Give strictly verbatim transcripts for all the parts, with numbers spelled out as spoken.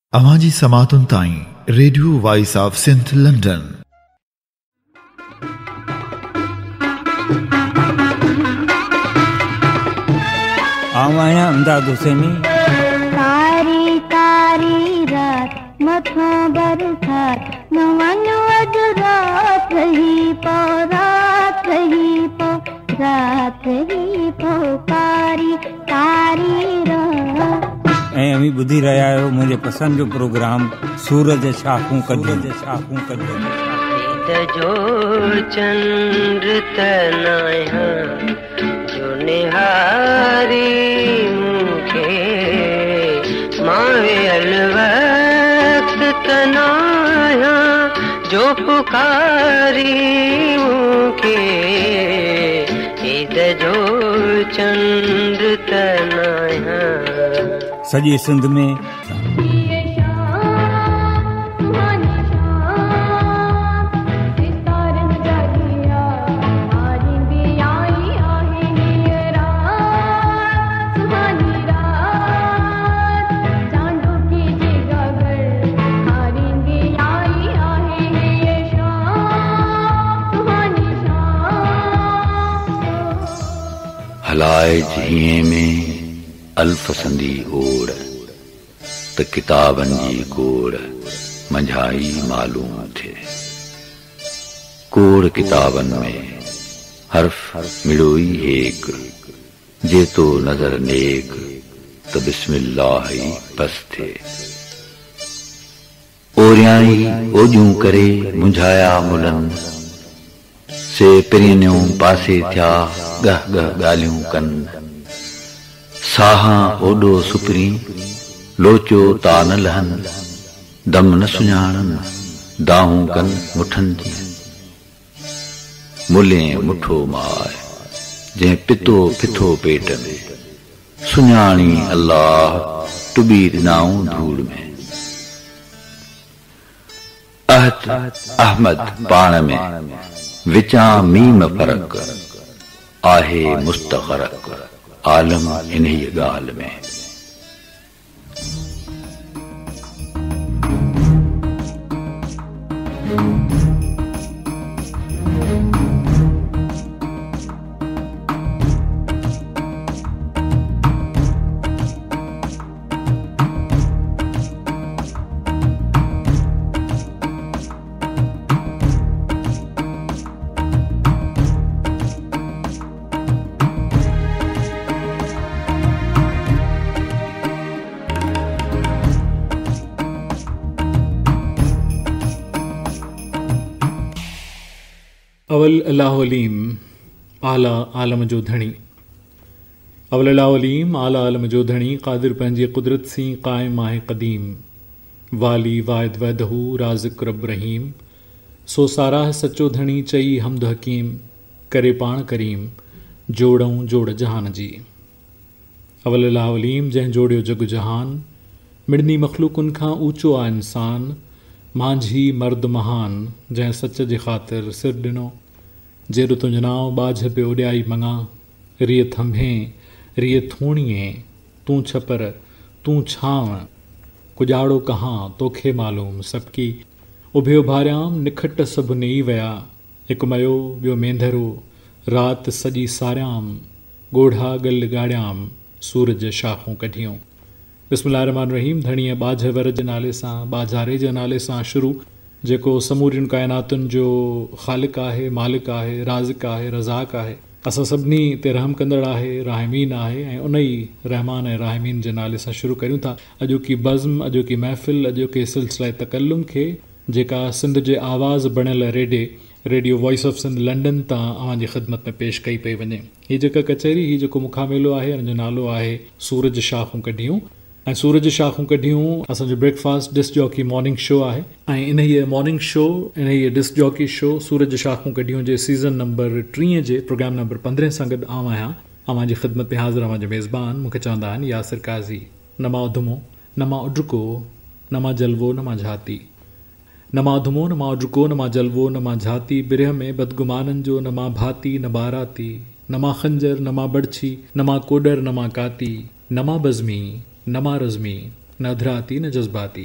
अवाजी समातुन ताई radio voice of Sindh London. आवाया अमदाद हुसैनी। कारी कारी रात मथों बरसात नवन अज रात रही पो रात रही पो रात रही पो कारी कारी रात। ऐं अमी ॿुधी रहिया आहियो मुंहिंजे पसंदि जो प्रोग्राम सूरज शाखूं कढियो शाखूं कढियो जो चंद्र तनाया जो निहारी मुखे मावे अलवक्त तनाया जो पुकारी मुखे ईद जो चंद्र तनाया। सॼे सिंध में हलाए झीए में अल्फसंदी ओड़ त किताबन जी कोड़ मंझाई मालूम थे। कोड़ किताबन में हर्फ मिड़ोई एक जे तो नजर नेक त बिस्मिल्लाह ही बस थे। ओरियाई ओजूं करे मुंझाया मुलन से पिरिन्यूं पासे थिया गह गह ॻाल्हियूं कनि। साहां ओॾो सुपरी लोचो ता न लहनि दम न सुञाणनि दाहूं कनि मुठनि जी। मुले मुठो माए जंहिं पितो पिथो पेट में सुञाणी अल्लाह टुॿी ॾिनाऊं धूड़ में। अहद अहमद पाण में विचां मीम फरक आहे मुस्तग़रक आलम इन्ही ॻाल्हि में। अवल अलाहुलीम आला आलम जो धणी। अवल अलाहुलीम आला आलम जो धणी क़ादिर पंहिंजी कुदरत सी क़ाइम आहे क़दीम। वाली वाहिद वहदहू राज़िक़ रब रहीम सो साराह सचो धणी चई हमद हकीम करे पाण करीम जोड़ऊं जोड़ जहान जी। अवल अलाहुलीम जंहिं जोड़ियो जग जहान मिड़नी मख़लूकुनि खां ऊचो आहे इंसान। मांझी मर्द महान जंहिं सच जे ख़ातिर सिर ॾिनो जेॾो तुंहिंजो नाव बाझ पियो ॾियाई मङा। रिय थंभे रिय थूणीअ तूं छपर तूं छांव कुॼाड़ो कहां तोखे मालूम सबकी। उभियो भारियाम निखट सभु नेई विया हिकु मयो ॿियो मेंधरो राति सॼी सारियाम ॻोढ़ा ॻल ॻाड़ियाम सूरज शाखूं कढियूं। बिस्मिल्लाहिर्रहमानिर्रहीम। धणीअ बाझ वर जे नाले सां बाझारे जे नाले सां शुरू जेको समूरियुनि काइनातुनि जो ख़ालिक़ आहे मालिक आहे राज़िक़ आहे रज़ाक़ आहे। असां सभिनी ते रहम कंदड़ आहे राहिमीन आहे ऐं उन ई रहमान ऐं राहिमीन जे नाले सां शुरू करियूं था अॼोकी बज़्म अॼोकी महफ़िल अॼोके सिलसिला तकल्लुम खे जेका सिंध जे आवाज़ बणियल रेडे radio voice of Sindh London तां अव्हांजी ख़िदमत में पेश कई पई वञे। हीअ जेका कचहरी हीअ जेको मुखामेलो आहे हिन जो नालो आहे सूरज शाखूं कढियूं। ऐं सूरज शाखूं कढियूं असांजो breakfast disc jockey morning show आहे ऐं इन हीअ मॉर्निंग शो इन हीअ डिस्क जॉकी शो सूरज शाखूं कढियूं जे सीज़न नंबर टीह जे प्रोग्राम नंबर पंद्रहें सां गॾु आऊं आहियां अव्हांजी ख़िदमत में हाज़िर अव्हांजो मेज़बान। मूंखे चवंदा आहिनि यासिर काज़ी। न मां उधमो न मां उडको न मां जलवो न मां झाती न मां उधमो न मां उडको न मां जलवो न मां झाती बिरह में बदगुमाननि जो न मां भाती न बाराती न मां खंजर न मां बड़छी न मां कोडर न मां काती न मां बज़मी न मां रज़मी न अधराती न जज़्बाती।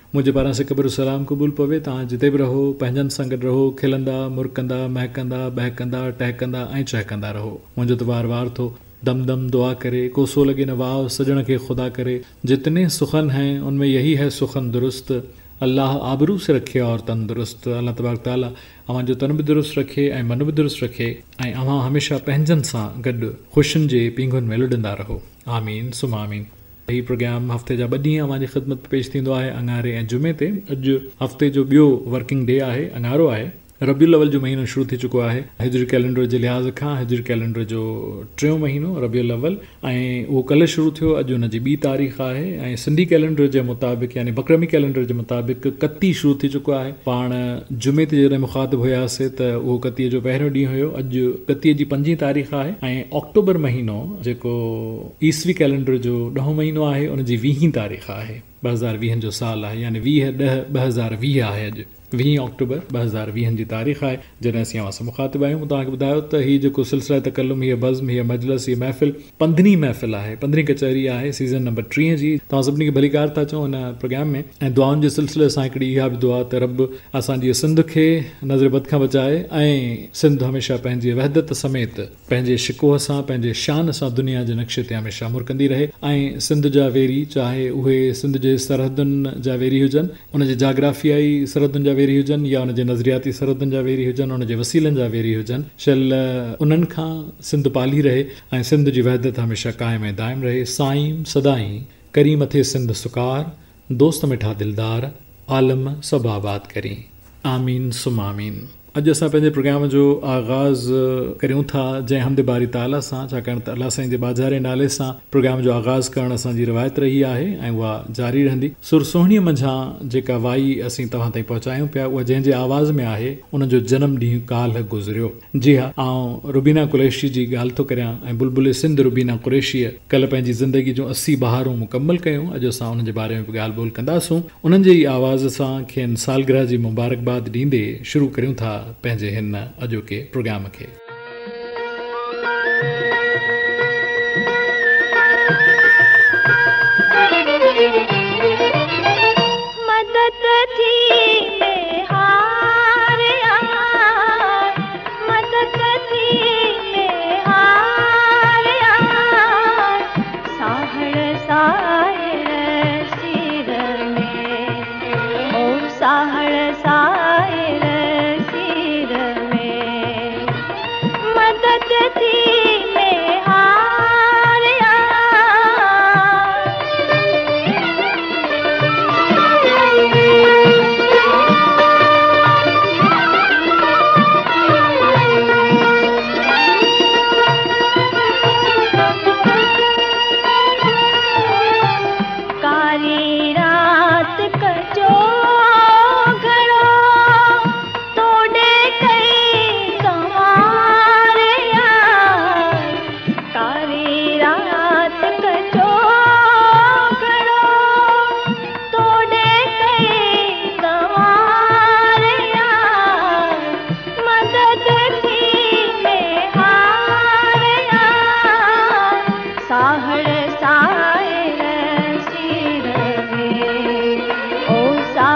मुंहिंजे पारां से क़ब्र सलाम क़बूल पवे। तव्हां जिते बि रहो पंहिंजनि सां गॾु रहो, खिलंदा मुरकंदा महकंदा बहकंदा टहकंदा ऐं चहकंदा रहो। मुंहिंजो त वार वार थो दम दम दुआ करे, कोसो लगे न वाव सजण के खुदा करे। जितने सुखन हैं उनमें यही है सुखन दुरुस्त। अल्लाह आबरू से रखे और तंदुरुस्त। अल्लाह तबारक ताला अवां जो तन बि दुरुस्त रखे ऐं मन बि दुरुस्त रखे ऐं अवां हमेशह पंहिंजनि सां गॾु ख़ुशियुनि जे पींघुनि में लुॾंदा रहो। आमीन सुम आमीन। हीउ प्रोग्राम हफ़्ते जा ॿ ॾींहं अवां जी ख़िदमत में पेश थींदो आहे, अङारे ऐं जुमे ते। अॼु हफ़्ते जो ॿियो वर्किंग डे आहे, अङारो आहे। रबियुल अवल जो महीनो शुरू थी चुको आहे हिजरी कैलेंडर जे लिहाज़ खां। हिजरी कैलेंडर जो टियों महीनो रबियुल अवल ऐं उहो कल्ह शुरू थियो। अॼु हुन जी ॿी तारीख़ आहे ऐं सिंधी कैलेंडर जे मुताबिक़ यानी बकरमी कैलेंडर जे मुताबिक़ कती शुरू थी चुको आहे। पाण जुमे ते जॾहिं मुखातिब हुयासीं त उहो कतीअ जो पहिरियों ॾींहुं हुयो। अॼु कतीअ जी पंजी तारीख़ आहे ऐं अक्टूबर महीनो जेको ईसवी कैलेंडर जो ॾहों महीनो आहे उन जी वीहीं तारीख़ आहे। ॿ हज़ार वीहनि जो साल आहे यानी वीह ॾह ॿ हज़ार वीह आहे। अॼु वीह अक्टूबर ॿ हज़ार वीहनि जी तारीख़ आहे जॾहिं असीं अवां सां मुखातिब आहियूं। तव्हांखे ॿुधायो त हीउ जेको सिलसिला तकल्लुम, हीअ बज़्म, हीअ मजलिस, हीअ महफ़िल पंद्रहीं महफ़िल आहे, पंद्रहीं कचहरी आहे सीज़न नंबर टीह जी। तव्हां सभिनी खे भलीकार था चऊं हिन प्रोग्राम में। ऐं दुआउनि जे सिलसिले सां हिकिड़ी इहा बि दुआ त रब असांजी सिंध खे नज़र बद खां बचाए ऐं सिंध हमेशह पंहिंजी वहदत समेत पंहिंजे शिकोह सां पंहिंजे शान सां दुनिया जे नक्शे ते हमेशह मुरकंदी रहे। ऐं सिंध जा वेरी, चाहे उहे सिंध जे सरहदुनि जा वेरी हुजनि, उन जे जाग्राफियाई सरहदुनि जा वेरी हुजनि या उन जे नज़रियाती सरहदुनि जा वेरी हुजनि, उन जे वसीलनि जा वेरी हुजनि, शल उन्हनि खां सिंध पाली रहे ऐं सिंध जी वहदत हमेशह क़ाइम ऐं दाइम रहे। साईं सदाईं करी मथे सिंध सुकार, दोस्त मिठा दिलदार, आलम सभु आबाद करी। आमीन सुम आमीन। अॼु असां पंहिंजे प्रोग्राम जो आगाज़ करियूं था जंहिं हमद बारी ताला सां, छाकाणि त अलाह साईं जे बाज़ारे नाले सां प्रोग्राम जो आगाज़ करणु असांजी रिवायत रही आहे ऐं उहा जारी रहंदी। सुर सोहणीअ मंझां जेका वाई असीं तव्हां ताईं पहुचायूं पिया उहा जंहिंजे आवाज़ में आहे उन जो जनम ॾींहुं काल्ह गुज़रियो। जी हा, आउं रुबीना कुरैशी जी ॻाल्हि थो करियां ऐं बुलबुल सिंध रुबीना कुरैशीअ कल्ह पंहिंजी ज़िंदगी जूं असी बहारूं मुकमल कयूं। अॼु असां उन्हनि जे बारे में बि ॻाल्हि ॿोल कंदासूं। उन्हनि जे ई आवाज़ सां खेनि सालगिरह जी मुबारकबाद ॾींदे शुरू करियूं था पंहिंजे हिन अॼोके प्रोग्राम खे। मदद थी में हार यार, मदद थी में हार यार, साहड़ साहिर सिर में, ओ साहड़ साहिर सिर में, मदद थी में हार यार। कारी रात कजो घड़ो तोड़े कई संवार यार, कारी रात कजो घड़ो तोड़े कई संवार यार, मदद थी में हार यार, साहड़ साहिर सिर में, ओ सा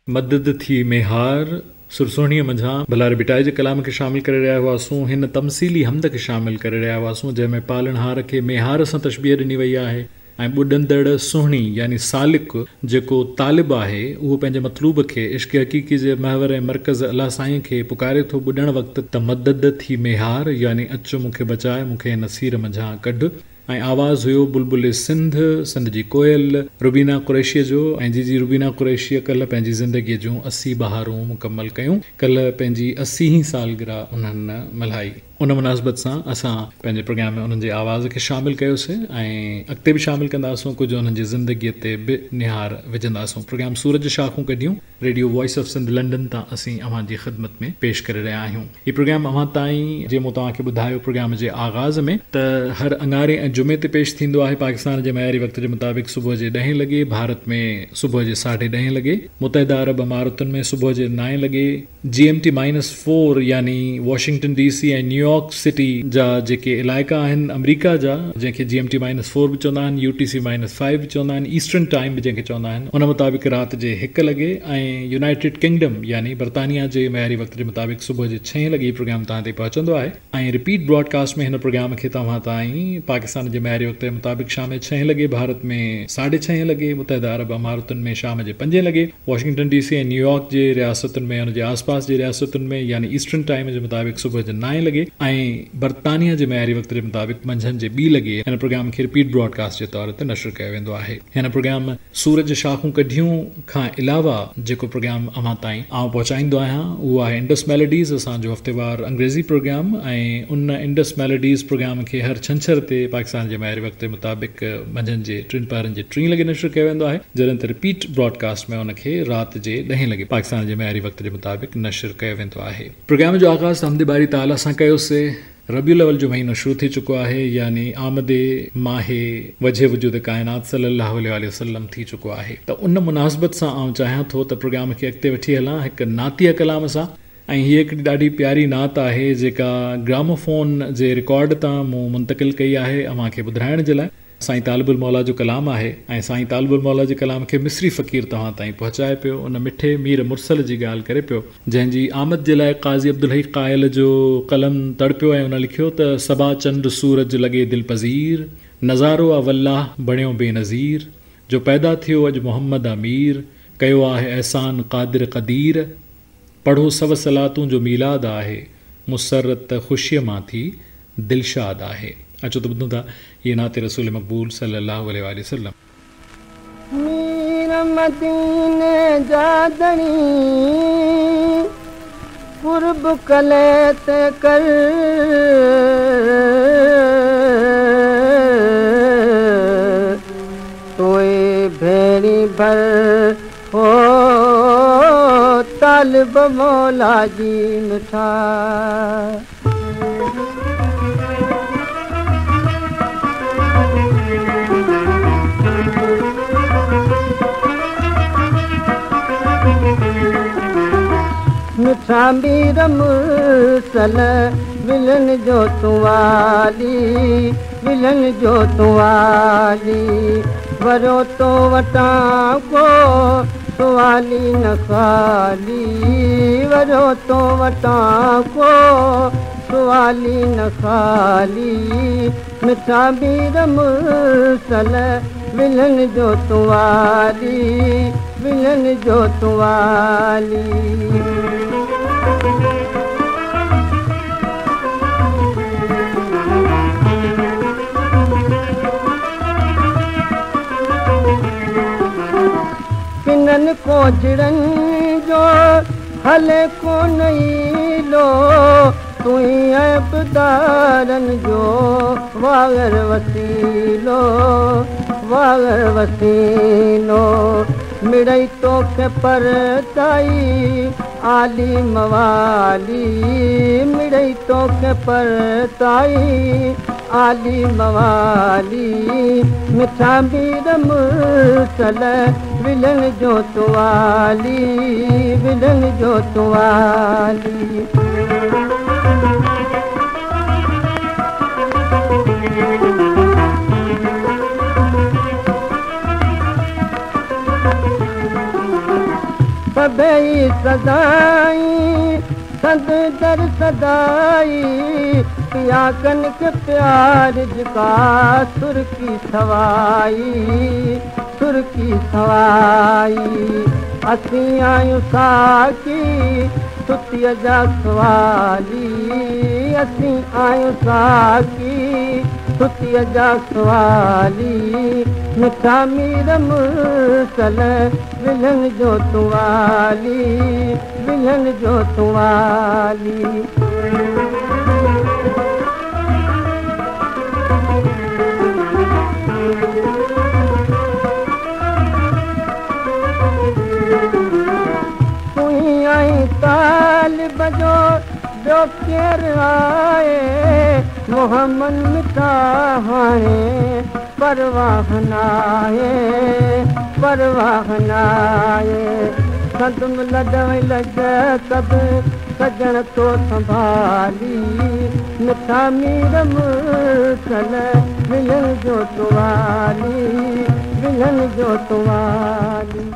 मदद थी मेहार सुरसोणीअ मंझां भलारे बिटाए जे कलाम खे शामिल करे रहिया हुआसूं। हिन तमसीली हमद खे शामिल करे रहिया हुआसूं जंहिंमें पालनहार खे मेहार सां तशबीह ॾिनी वई आहे ऐं ॿुॾंदड़ सुहिणी यानी सालिक जेको तालिब आहे उहो पंहिंजे मतलूब खे इश्क हक़ीक़ी जे महवर ऐं मर्कज़ अल्लाह साईं खे पुकारे थो ॿुॾण वक़्तु त मदद थी मेहार यानी अचु मूंखे बचाए मूंखे हिन सीर मंझां कढ। ऐं आवाज़ हुयो बुलबुल सिंध सिंध जी कोयल रुबीना कुरैशीअ जो ऐं जी जी रुबीना कुरैशीअ कल्ह पंहिंजी ज़िंदगीअ जूं असी बहारूं मुकमल कयूं। कल्ह पंहिंजी असी सालगिरह उन्हनि मल्हाई। उन मुनासिबत सां असां पंहिंजे प्रोग्राम में उन्हनि जे आवाज़ खे शामिल कयोसीं ऐं अॻिते बि शामिल कंदासूं, कुझु उन्हनि जी ज़िंदगीअ ते बि निहार विझंदासूं। प्रोग्राम सूरज शाखूं कढियूं radio voice of Sindh London तां असीं अव्हां जी ख़िदमत में पेश करे रहिया आहियूं। हीउ प्रोग्राम अव्हां ताईं जीअं मूं तव्हांखे ॿुधायो प्रोग्राम जे आगाज़ में त हर अंगारे ऐं जुमे ते पेश थींदो आहे पाकिस्तान जे मयारी वक़्त जे मुताबिक़ सुबुह जे ॾहें लॻे, भारत में सुबुह जे साढे ॾहें लॻे, मुतहिदा अरब अमारतुनि में सुबुह जे नाएं लॻे, G M T minus four यानी वॉशिंगटन डी सी ऐं न्यूयॉर्क सिटी जा जेके इलाइक़ा आहिनि अमरीका जा जंहिंखे G M T minus four बि चवंदा आहिनि, U T C minus five बि चवंदा आहिनि, ईस्टर्न टाइम बि जंहिंखे चवंदा आहिनि, उन मुताबिक़ राति जे हिकु लॻे ऐं यूनाइटेड किंगडम यानी बरतानिया जे मयारी वक़्त जे मुताबिक़ सुबुह जे छहें लॻे प्रोग्राम तव्हां ते पहुचंदो आहे ऐं रिपीट ब्रॉडकास्ट में हिन प्रोग्राम खे तव्हां ताईं पाकिस्तान जे मयारी वक़्त जे मुताबिक़ शाम जे छहें लॻे, भारत में साढे छहें लॻे, मुतहिदा अरब अमारतुनि में शाम जे पंजे लॻे, वॉशिंगटन डी सी ऐं न्यूयॉर्क जे रियासतुनि में उन जे आसपास जे रियासतुनि में यानी ईस्टर्न टाइम जे मुताबिक़ सुबुह जे नाएं लॻे ऐं बरतानिया जे मयारी वक़्त जे मुताबिक़ मंझंदि जे ॿी लॻे हिन प्रोग्राम खे रिपीट ब्रॉडकास्ट जे तौर ते नशर कयो वेंदो आहे। हिन प्रोग्राम सूरज शाखूं कढियूं खां अलावा जेको प्रोग्राम अव्हां ताईं आउं पहुचाईंदो आहियां उहो आहे इंडस मेलोडीज़, असांजो हफ़्तेवार अंग्रेज़ी प्रोग्राम ऐं उन इंडस मेलोडीज़ प्रोग्राम खे हर छंछर ते पाकिस्तान जे मयारी वक़्त जे मुताबिक़ मंझंदि जे टिनि पहरनि जे टीं लॻे नशर कयो वेंदो आहे, जॾहिं त रिपीट ब्रॉडकास्ट में उनखे राति जे ॾहें लॻे पाकिस्तान जे मयारी वक़्त जे मुताबिक़ नशर कयो वेंदो आहे। प्रोग्राम जो आगाज़ हमद बारी ताला सां कयोसीं। रबीउल अव्वल जो महीनो शुरू थी चुको आहे यानी आमदे माहे वजह वजूद कायनात सल्लल्लाहु अलैहि वसल्लम थी चुको आहे। त उन मुनासिबत सां आउं चाहियां थो त प्रोग्राम खे अॻिते वठी हलां हिकु नातिया कलाम सां ऐं हीअ हिकिड़ी ॾाढी प्यारी नात आहे जेका ग्रामोफोन जे रिकॉर्ड तां मूं मुंतक़िल कई आहे अव्हां खे ॿुधाइण जे लाइ। साईं तालिबुल मौला जो कलाम आहे ऐं साईं तालिबुल मौला जे कलाम खे मिस्री फ़क़ीर तव्हां ताईं पहुचाए पियो उन मिठे मीर मुरसल जी ॻाल्हि करे पियो जंहिंजी आमद जे लाइ क़ाज़ी अब्दुल हई क़ाइल जो कलम तड़पियो ऐं उन लिखियो त सबा चंड सूरज लॻे दिल पज़ीर, नज़ारो अवल्लाह बणियो बेनज़ीर, जो पैदा थियो अॼु मोहम्मद अमीर, कयो आहे एहसान क़ादिर क़दीर, पढ़ो सव सलातूं जो मीलाद आहे, मुसरत ख़ुशीअ मां थी दिलशाद आहे। अचो त ॿुधूं था ये नाते रसूल मक़बूल सल्लल्लाहु अलैहि वसल्लम। मीर मदीने जादनी कुर्ब कलेत कर, तोए भेड़ी भर हो तालिब मौला जी मिठा। मिठा मीर मुरसल विलन जो तुवाली, विलन जो तुवाली, वरो तो वटा को सुवाली न खाली, वरो तो वटा को सुवाली न खाली, मिठा मीर मुरसल विलन जो तुवाली, विलन जो तुवाली। किनन को जिड़न जो हले को नहीं लो, तुई ऐबदारन जो वागर वसीलो, वागर वसीलो, मिड़ई तो के परताई आली मवाली, मिड़ई तो के परताई आली मवाली, मिठा मीर मुरसल विलन जो तुवाली, विलन जो तुवाली। सभई सदाई सद दर सदाई पिया कनक प्यार जिका सुर की सवाई सुर की सवाई असीं आयूं साकी तुतीअ जा सवाली असीं आयूं साकी तुतीअ जा सवाली मिठा मीर मुर्सल विलन जो तुवाली विलन जो तुवाली तालिब जो जो केर आए मोहम्मद मिठा हाणे परवाह नाहे परवाह नाहे सदम लॾ लॻ सभु सजण तो संभाली मिठा मीर मुर्सल विलन जो तुवाली विलन जो तुवाली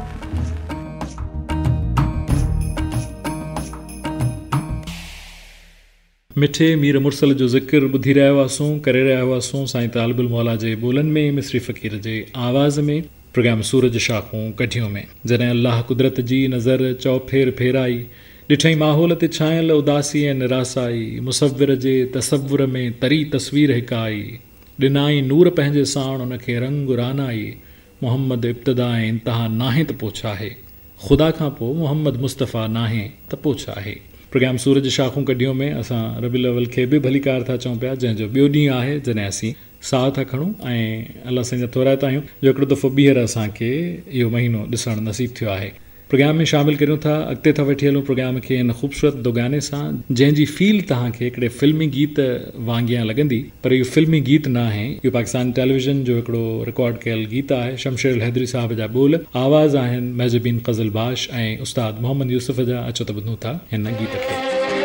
मिठे मीर मुर्सल जो ज़िक्र ॿुधी रहिया हुआसीं करे रहिया हुआसीं साईं तालिबुल मौला जे ॿोलनि में मिस्री फ़क़ीर जे आवाज़ में प्रोग्राम सूरज शाखूं कढियूं में जॾहिं अल्लाह कुदरत जी नज़र चौफेर फेराई ॾिठई माहौल ते छायल उदासी ऐं निरासाई मुसविर जे तसवुर में तरी तस्वीर हिकु आई ॾिनाई नूर पंहिंजे साण उनखे रंग रानाई मोहम्मद इब्तिदा ऐं इंतिहा नाहे त पोइ छा आहे ख़ुदा खां पोइ मोहम्मद मुस्तफ़ा नाहे त पोइ छा आहे प्रोग्राम सूरज शाखूं कढियूं में असां रबीउल अव्वल खे बि भलीकार था चऊं पिया जंहिंजो ॿियो ॾींहुं आहे जॾहिं असीं साह था खणूं ऐं अलाह साईं जा थोराइता आहियूं जो हिकिड़ो दफ़ो ॿीहर असांखे इहो महीनो ॾिसणु नसीबु थियो आहे प्रोग्राम में शामिलु करियूं था अॻिते था वठी हलूं प्रोग्राम खे हिन ख़ूबसूरत दुगाने सां जंहिंजी फील तव्हांखे हिकिड़े फिल्मी गीत वांगियां लॻंदी पर इहो फिल्मी गीत न आहे इहो पाकिस्तान टेलीविज़न जो हिकिड़ो रिकॉर्ड कयल गीत आहे शमशेर हैदरी साहिब जा ॿोल आवाज़ आहिनि महजबीन क़ज़ल बाश ऐं उस्ताद मोहम्मद यूसुफ जा अचो त ॿुधूं था हिन गीत खे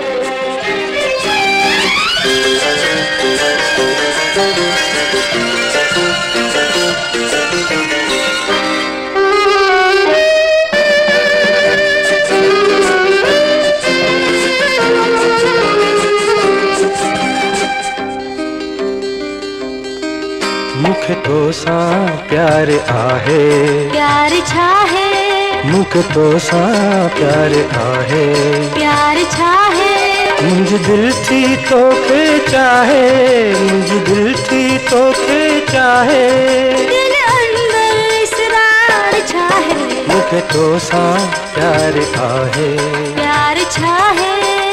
मुख तो सा प्यार आहे प्यार छा है मुख तो सा प्यार आहे प्यार छा है मुंज दिल थी तो के चाहे मुंज दिल थी तो के चाहे दिल अंदर इसरार छा है मुख तो सा प्यार आहे प्यार छा है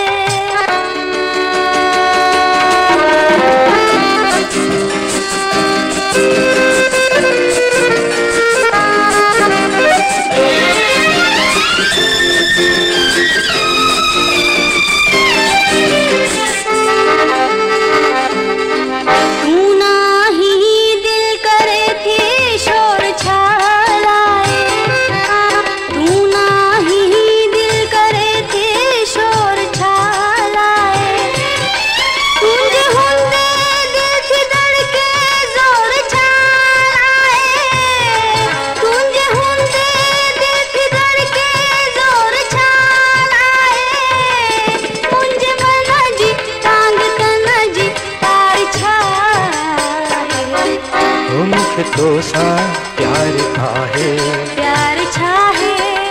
तो सा प्यार आहे प्यार छा है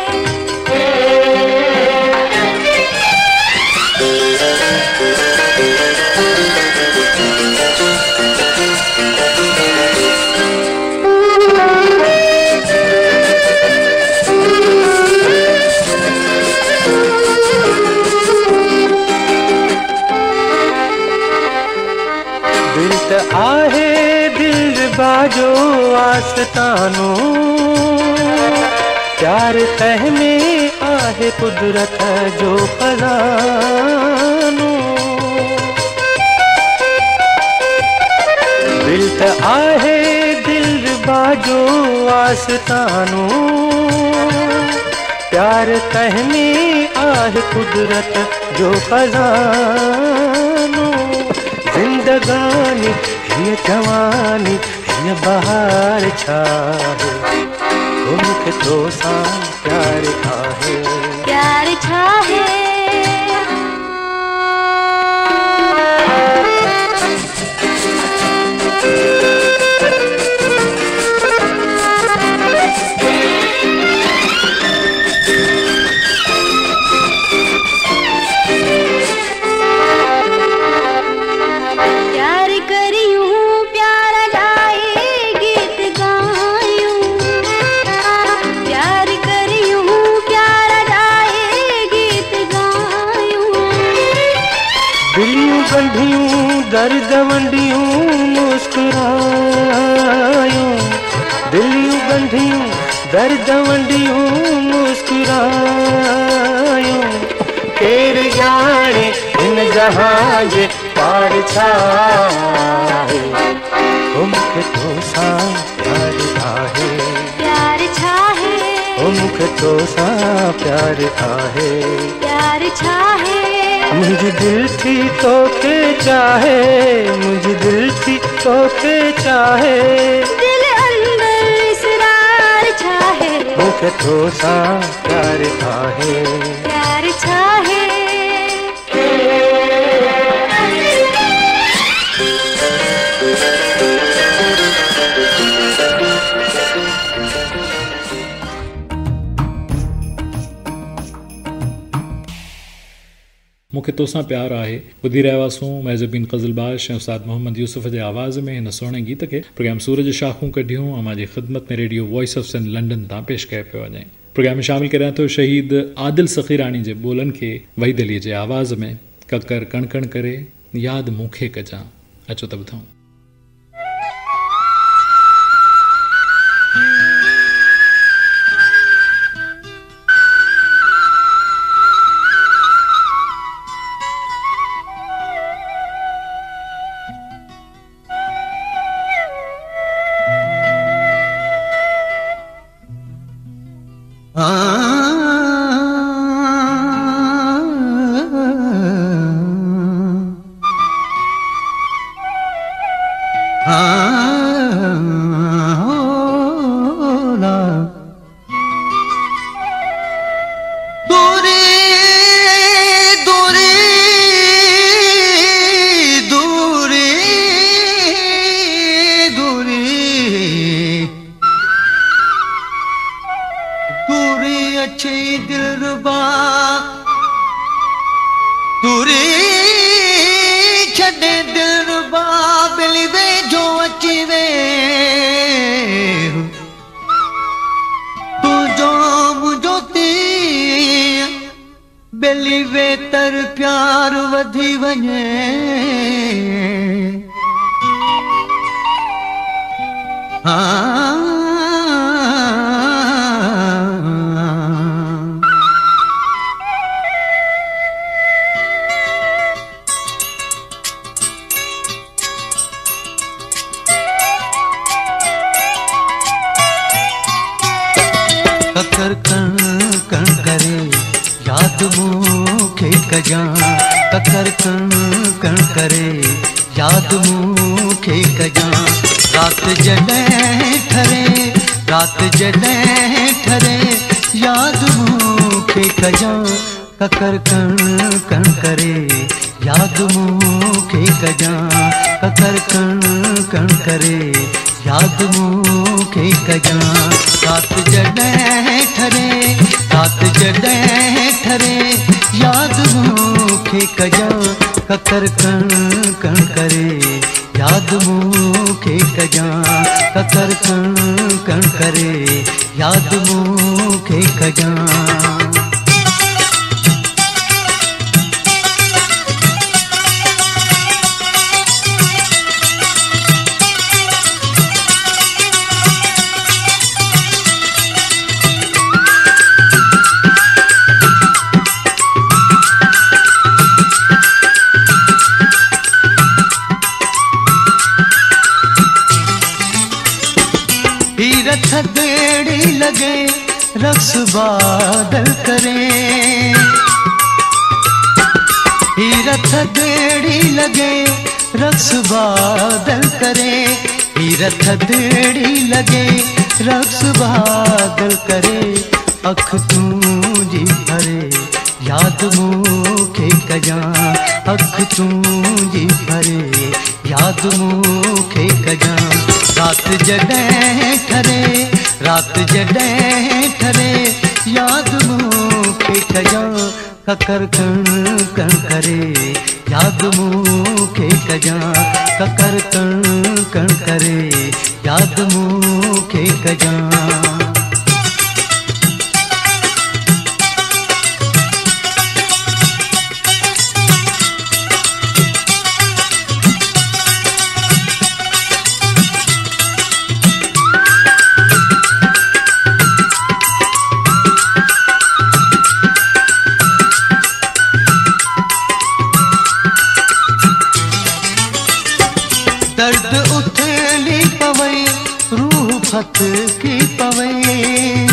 दिल त आहे बाजो आस्तानो प्यार तह में आहे कुदरत जो खजानो दिल त आहे दिल बाजो आस्तानो प्यार तह में आहे कुदरत जो खजानो जिंदगानी ये जवानी ये बहार छा है मूंखे तो सां प्यार आहे प्यार छा है गंढियूं दर्द वंडियूं मुस्कुरायूं दिलियूं गंढियूं दर्द वंडियूं मुस्कुरायूं केर ॼाणे हिन जहां जे पार छा आहे मूंखे तो सां प्यार आहे प्यार छा है मूंखे तो सां प्यार आहे प्यार छा है मुझे दिल थी तो के चाहे मुझे दिल थी तो के चाहे दिल अंदर इसरार छा है मूंखे तो सा प्यार आहे प्यार छा है मूंखे तोसां प्यार आहे ॿुधी रहिया हुआसीं महज़बीन ग़ज़लबाज़ ऐं उस्ताद मोहम्मद यूसुफ़ जे आवाज़ में हिन सुहिणे गीत खे प्रोग्राम सूरज शाखूं कढियूं ऐं मुंहिंजी ख़िदमत में radio voice of Sindh London तां पेश कयो पियो वञे प्रोग्राम में शामिल करियां थो शहीद आदिल सखीरानी जे ॿोलनि खे वहीद अलीअ जे आवाज़ में ककर कण कण करे यादि मूंखे कजां अचो त ॿुधूं ककर कण कण करे याद मूंखे कजां ककर कण कण करे याद मूंखे कजां रात जॾहिं ठरे रात जॾहिं ठरे याद मूंखे कजां ककर कण कण करे याद मूंखे कजां ककर कण कण करे याद मूंखे कजां थदेड़ी लगे रक्स बादल करे हीरा थदेड़ी लगे रक्स बादल करे हीरा थदेड़ी लगे रक्स बादल करे अख तुझी भरे याद मूंखे कजां अख तुझी भरे याद मूंखे कजां रात जॾहिं ठरे रात जॾहिं ठरे याद मूंखे कजां ककर कण कण करे याद मूंखे कजां ककर कण कण करे याद मूंखे कजां की पवई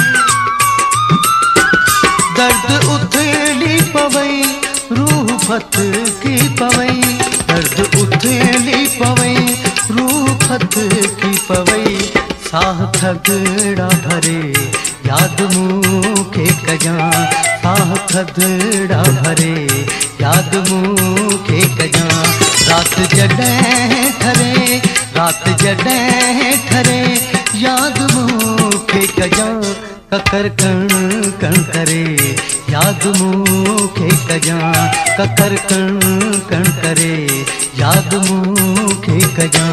दर्द उथली पवई रूह फत की पवई दर्द उथली पवई रूह फत की पवई साह थगड़ा भरे याद मूंखे कजां साह थगड़ा भरे याद मूंखे कजां रात जॾहिं ठरे रात जॾहिं ठरे याद मूंखे कजां ककर कण कण करे याद मूंखे कजां ककर कण कण करे याद मूंखे कजां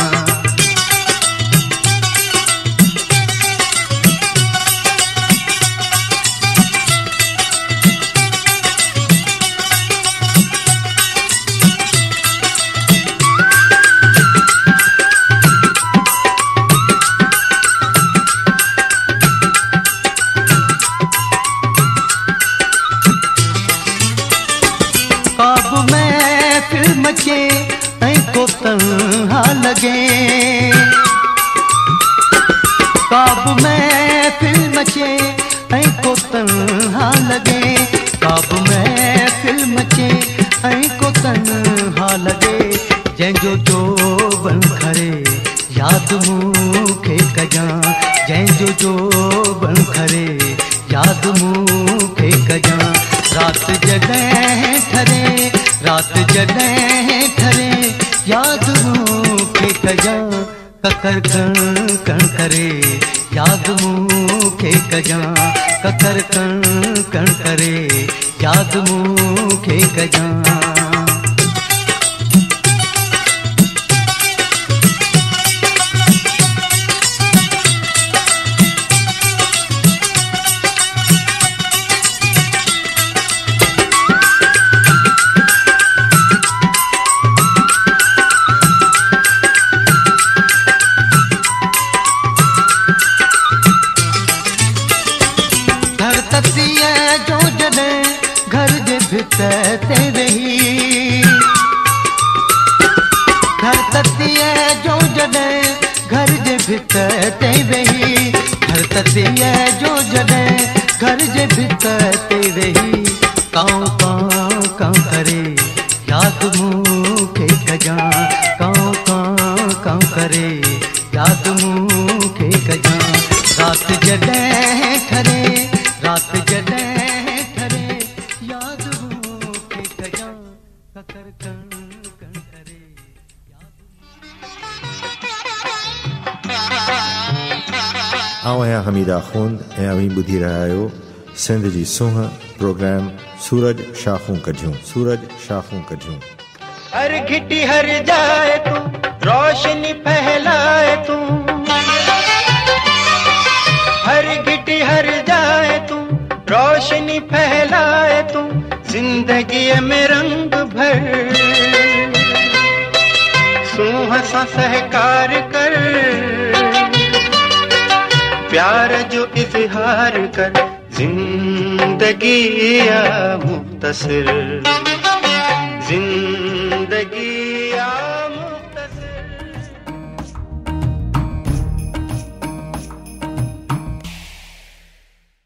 को तन्हा लगे काब में फिल्म मचे ऐं को तन्हा लगे काब में फिल्म मचे ऐं को तन्हा लगे जंहिंजो जो बन खरे याद मूंखे कजां जंहिंजो जो बन खरे याद मूंखे कजां रात जॾहिं ठरे रात जॾहिं ठरे याद मूंखे कजां ककर कण कण करे याद मूंखे कजां ककर कण कण करे याद मूंखे कजां ते रही घर ततिए जो जॾहिं घर जे भितर ते रही घर ततिए जो जॾहिं घर जे भितर ते रही काऊं काऊं काऊं करे याद मूंखे कजां काऊं काऊं काऊं करे याद मूंखे कजां रात जॾहिं ठरे रात जॾहिं आऊं आहियां हमीदा खूंद ऐं अवी ॿुधी रहिया आहियो सिंध जी सूंहं प्रोग्राम सूरज शाखूं कढियूं सूरज शाखूं कढियूं हर घिटी हर जाए तू रोशनी फैलाए तू हर घिटी हर जाए तू रोशनी फैलाए तू जिंदगी में रंग भर सूंह सा सहकार कर प्यार जो इजहार कर जिंदगी या मुख्तसर जिंदगी या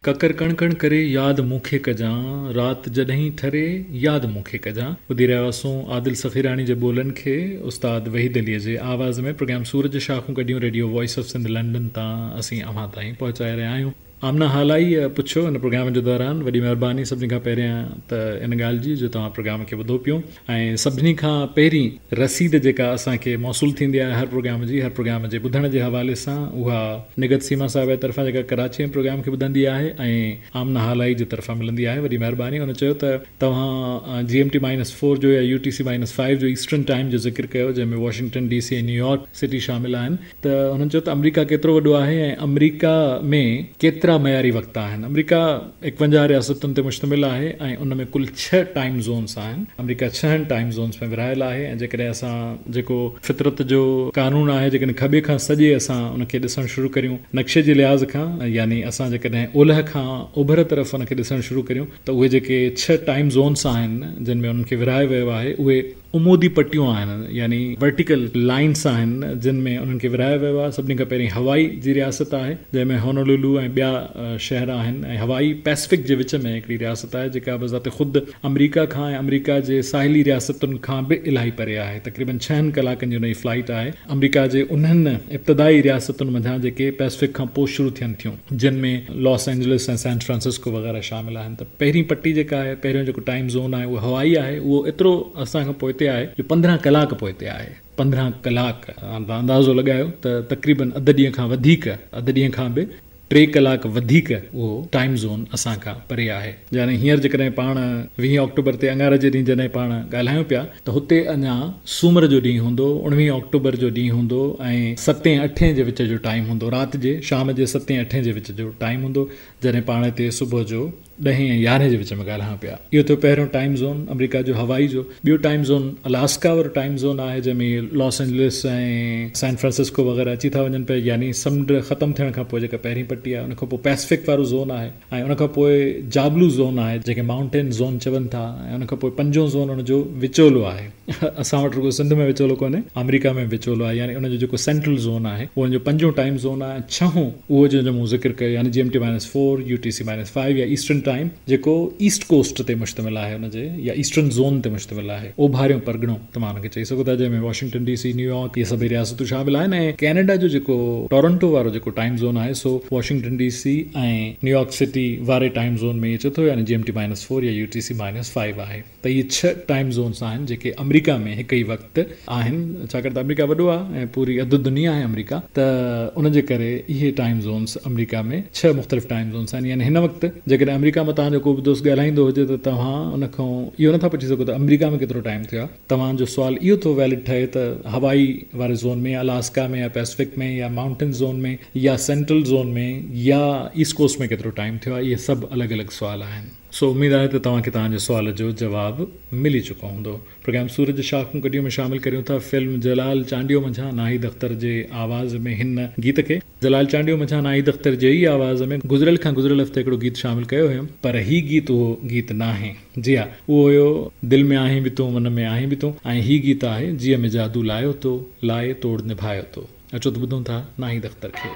ककर कण कण करे याद मूंखे कजां, रात जॾहिं ठरे याद मूंखे कजां। ॿुधी रहिया हुआसीं आदिल सखीरानी जे ॿोलनि खे उस्ताद वहीद अलीअ जे आवाज़ में। प्रोग्राम सूरज शाखूं कढियूं radio voice of Sindh London तां असीं अव्हां ताईं पहुचाए रहिया आहियूं। आमना हालाई पुछो हिन प्रोग्राम जे दौरान, वॾी महिरबानी सभिनी खां पहिरियां त इन ॻाल्हि जी जो तव्हां प्रोग्राम खे ॿुधो पियो। ऐं सभिनी खां पहिरीं रसीद जेका असांखे मौसूल थींदी आहे हर प्रोग्राम जी, हर प्रोग्राम जे ॿुधण जे हवाले सां, उहा निगत सीमा साहिब जे तरफ़ां जेका कराची में प्रोग्राम खे ॿुधंदी आहे ऐं आमना हालाई जे तरफ़ां मिलंदी आहे। वॾी महिरबानी। हुन चयो त तव्हां G M T minus four जो या U T C minus five जो ईस्टर्न टाइम जो ज़िक्र कयो, जंहिंमें वॉशिंगटन डी सी ऐं न्यूयॉर्क सिटी शामिल आहिनि। त हुननि चयो त अमरीका केतिरो वॾो आहे ऐं अमरीका में केतिरा मयारी वक़्त आहिनि। अमरीका एकवंजाह रियासतुनि ते मुश्तमिल आहे ऐं उन में कुल छह टाइम ज़ोन्स आहिनि। अमरीका छहनि टाइम ज़ोन्स में विरहायल आहे। ऐं जेकॾहिं असां जेको फितरत जो कानून आहे, जेकॾहिं खॿे खां सॼे असां उनखे ॾिसणु शुरू करियूं नक्शे जे लिहाज़ खां, यानी असां जेकॾहिं ओलह खां ओभर तरफ़ उनखे ॾिसणु शुरू करियूं त उहे जेके छह टाइम ज़ोन्स आहिनि जिन में उन्हनि खे विरहाए वियो आहे, उहे उमूदी पटियूं आहिनि, यानी वर्टिकल लाइन्स आहिनि जिन में उन्हनि खे विरहाए वियो आहे। सभिनी खां पहिरीं हवाई जी रियासत आहे, जंहिंमें होनोलुलु ऐं ॿिया शहर आहिनि। ऐं हवाई पैसिफिक जे विच में हिकिड़ी रियासत आहे जेका बज़ाते ख़ुदि अमरीका खां ऐं अमरीका जे साहिली रियासतुनि खां बि इलाही परे आहे। तक़रीबन छहनि कलाकनि जी हुनजी फ्लाइट आहे। अमरीका जे उन्हनि इब्तिदाई रियासतुनि मंझां जेके पैसिफिक खां पोइ शुरू थियनि थियूं, जिन में लॉस एंजलिस ऐं सैन फ्रांसिस्को वग़ैरह शामिल आहिनि। त पहिरीं पट्टी जेका आहे, पहिरियों जेको टाइम ज़ोन आहे, उहो हवाई आहे। उहो एतिरो असांखां पोइ आहे जो पंद्रहं कलाक पोइ ते आहे। पंद्रहं कलाक अंदाज़ो लॻायो त तक़रीबन अधु ॾींहं खां वधीक, अधु ॾींहं खां बि टे कलाक वधीक उहो टाइम ज़ोन असां खां परे आहे। यानी हींअर जेकॾहिं पाण वीह अक्टूबर ते अंगार जे ॾींहुं जॾहिं पाण ॻाल्हायूं पिया त हुते अञा सूमर जो ॾींहुं हूंदो, उणिवीह अक्टूबर जो ॾींहुं हूंदो ऐं सतें अठें जे विच जो टाइम हूंदो, राति जे शाम जे सतें अठें जे विच जो टाइम हूंदो, जॾहिं पाण हिते सुबुह जो ॾहें ऐं यारहें जे विच में ॻाल्हायूं पिया। इहो थियो पहिरियों टाइम ज़ोन अमरीका जो हवाई जो। ॿियो टाइम ज़ोन अलास्का वारो टाइम ज़ोन आहे, जंहिंमें लॉस एंजलिस ऐं सैन फ्रांसिस्को वग़ैरह अची था वञनि पिया, यानी समुंड ख़तमु थियण खां पोइ जेका पहिरीं पट्टी आहे। उनखां पोइ पैसिफिक वारो ज़ोन आहे ऐं उनखां पोइ जाबलू ज़ोन आहे, जेके माउंटेन ज़ोन चवनि था। ऐं उनखां पोइ पंजो ज़ोन उनजो विचोलो आहे। असां वटि रुगो सिंध में विचोलो कोन्हे, अमरीका में विचोलो आहे, यानी उनजो जेको सेंट्रल ज़ोन आहे उहो उनजो पंजो टाइम ज़ोन आहे। छहों उहो जो मूं ज़िक्र कयो, यानी G M T minus four, U T C minus five या ईस्टर्न टाइम, जेको ईस्ट कोस्ट ते मुश्तमिल आहे हुनजे, या ईस्टर्न ज़ोन ते मुश्तमिल आहे, ओभारियों परगिणो तव्हां हुनखे चई सघो था, जंहिंमें वॉशिंगटन डी सी, न्यूयॉर्क, इहे सभई रियासतूं शामिल आहिनि। ऐं कैनेडा जो जेको टोरंटो वारो जेको टाइम ज़ोन आहे, सो वॉशिंगटन डी सी ऐं न्यूयॉर्क सिटी वारे टाइम ज़ोन में अचे थो, यानी G M T minus four या U T C minus five आहे। त इहे छह टाइम ज़ोन्स आहिनि जेके अमरीका में हिकु ई वक़्तु आहिनि, छाकाणि त अमरीका वॾो आहे ऐं पूरी अधु दुनिया आहे अमरीका। त उनजे करे इहे टाइम ज़ोन्स अमरीका में छह मुख़्तलिफ़ टाइम ज़ोन्स आहिनि। यानी हिन वक़्तु जेकॾहिं अमरीका में तव्हांजो को बि दोस्त ॻाल्हाईंदो हुजे त तव्हां उनखां इहो नथा पुछी सघो त अमरीका में केतिरो टाइम थियो आहे। तव्हांजो सुवाल इहो थो वैलिड ठहे त हवाई वारे ज़ोन में, अलास्का में या पैसिफिक में या माउंटेन ज़ोन में या सेंट्रल ज़ोन में या ईस्ट कोस्ट में केतिरो टाइम थियो आहे। इहे सभु अलॻि अलॻि सुवाल आहिनि। सो उम्मीद आहे त तव्हांखे तव्हांजे सुवाल जो जवाबु मिली चुको हूंदो। प्रोग्राम सूरज शाखूं कॾियूं में शामिल करियूं था फिल्म जलाल चांडियो मंझां नाहिद अख्तर जे आवाज़ में हिन गीत खे। जलाल चांडियो मंझां नाहिद अख्तर जे ई आवाज़ में गुज़िरियल खां गुज़िरियल हफ़्ते हिकिड़ो गीत शामिल कयो हुयुमि, पर ही गीत उहो गीत न आहे। जी हा, उहो हुयो दिलि में आहीं बि तूं, मन में आहीं बि तूं, ऐं ही गीत आहे जीअं में जादू लायो तो, लाए तोड़ निभायो तो। अचो त ॿुधूं था नाहिद अख्तर खे।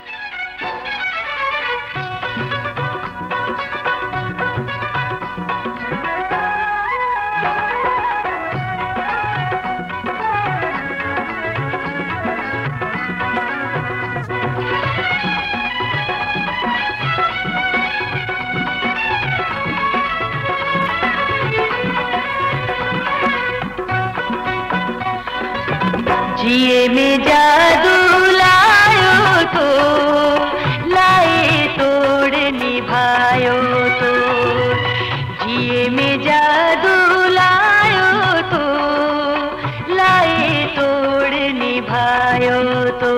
जिए में जादू लायो तो, लाए तोड़ निभायो तो, जिए में जादू लायो तो, लाए तोड़ निभायो तो।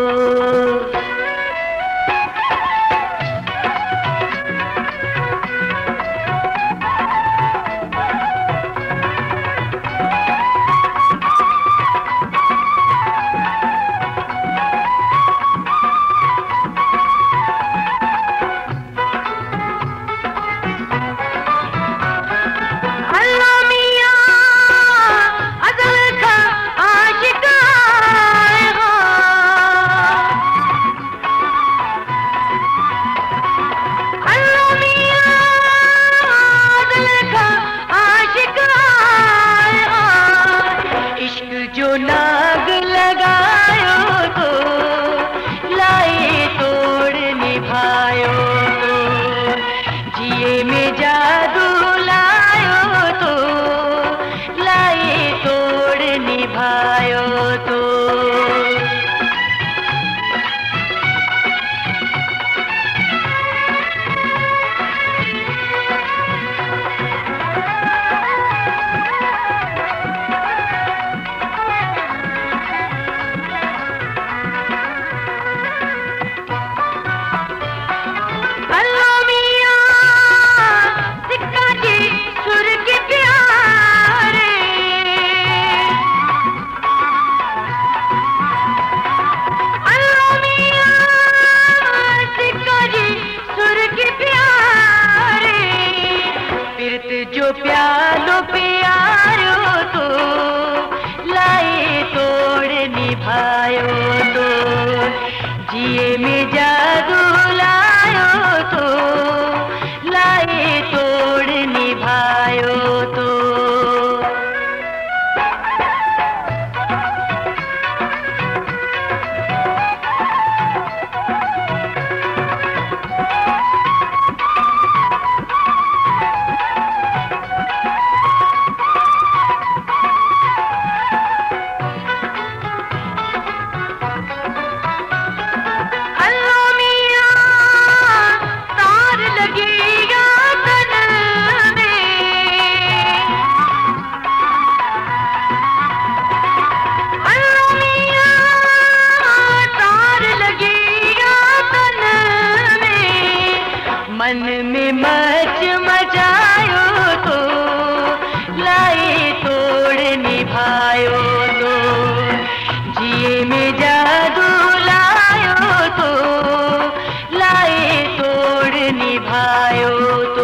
Allah अमृत जो प्यालो प्यारो तो लाए तोड़ निभायो तो जिए में जादू लायो तो लाए तोड़ निभायो तो मन में मच मचायो तो लाए तोड़ निभायो तो जिए में जादू लायो तो लाए तोड़ निभायो तो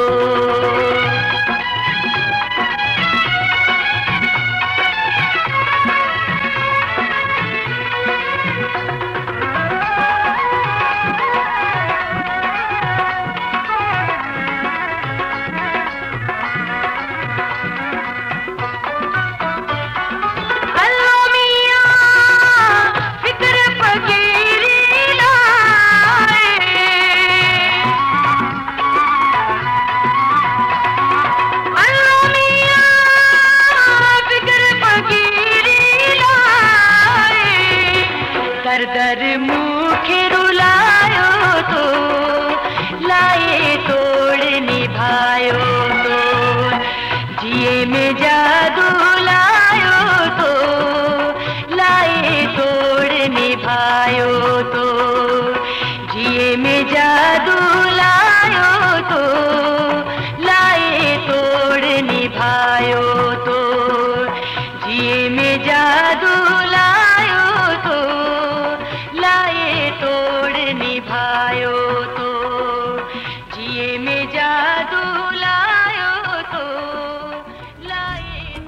दर मुख रुलायो तो लाए तोड़ निभायो तो जिए में जादू लायो तो लाए तोड़ निभायो तो जिए में जादू लायो तो लाए तोड़ निभायो तो जिए में जादू लायो तो लाए तोड़ निभायो तो जिए में जादू लायो तो लाए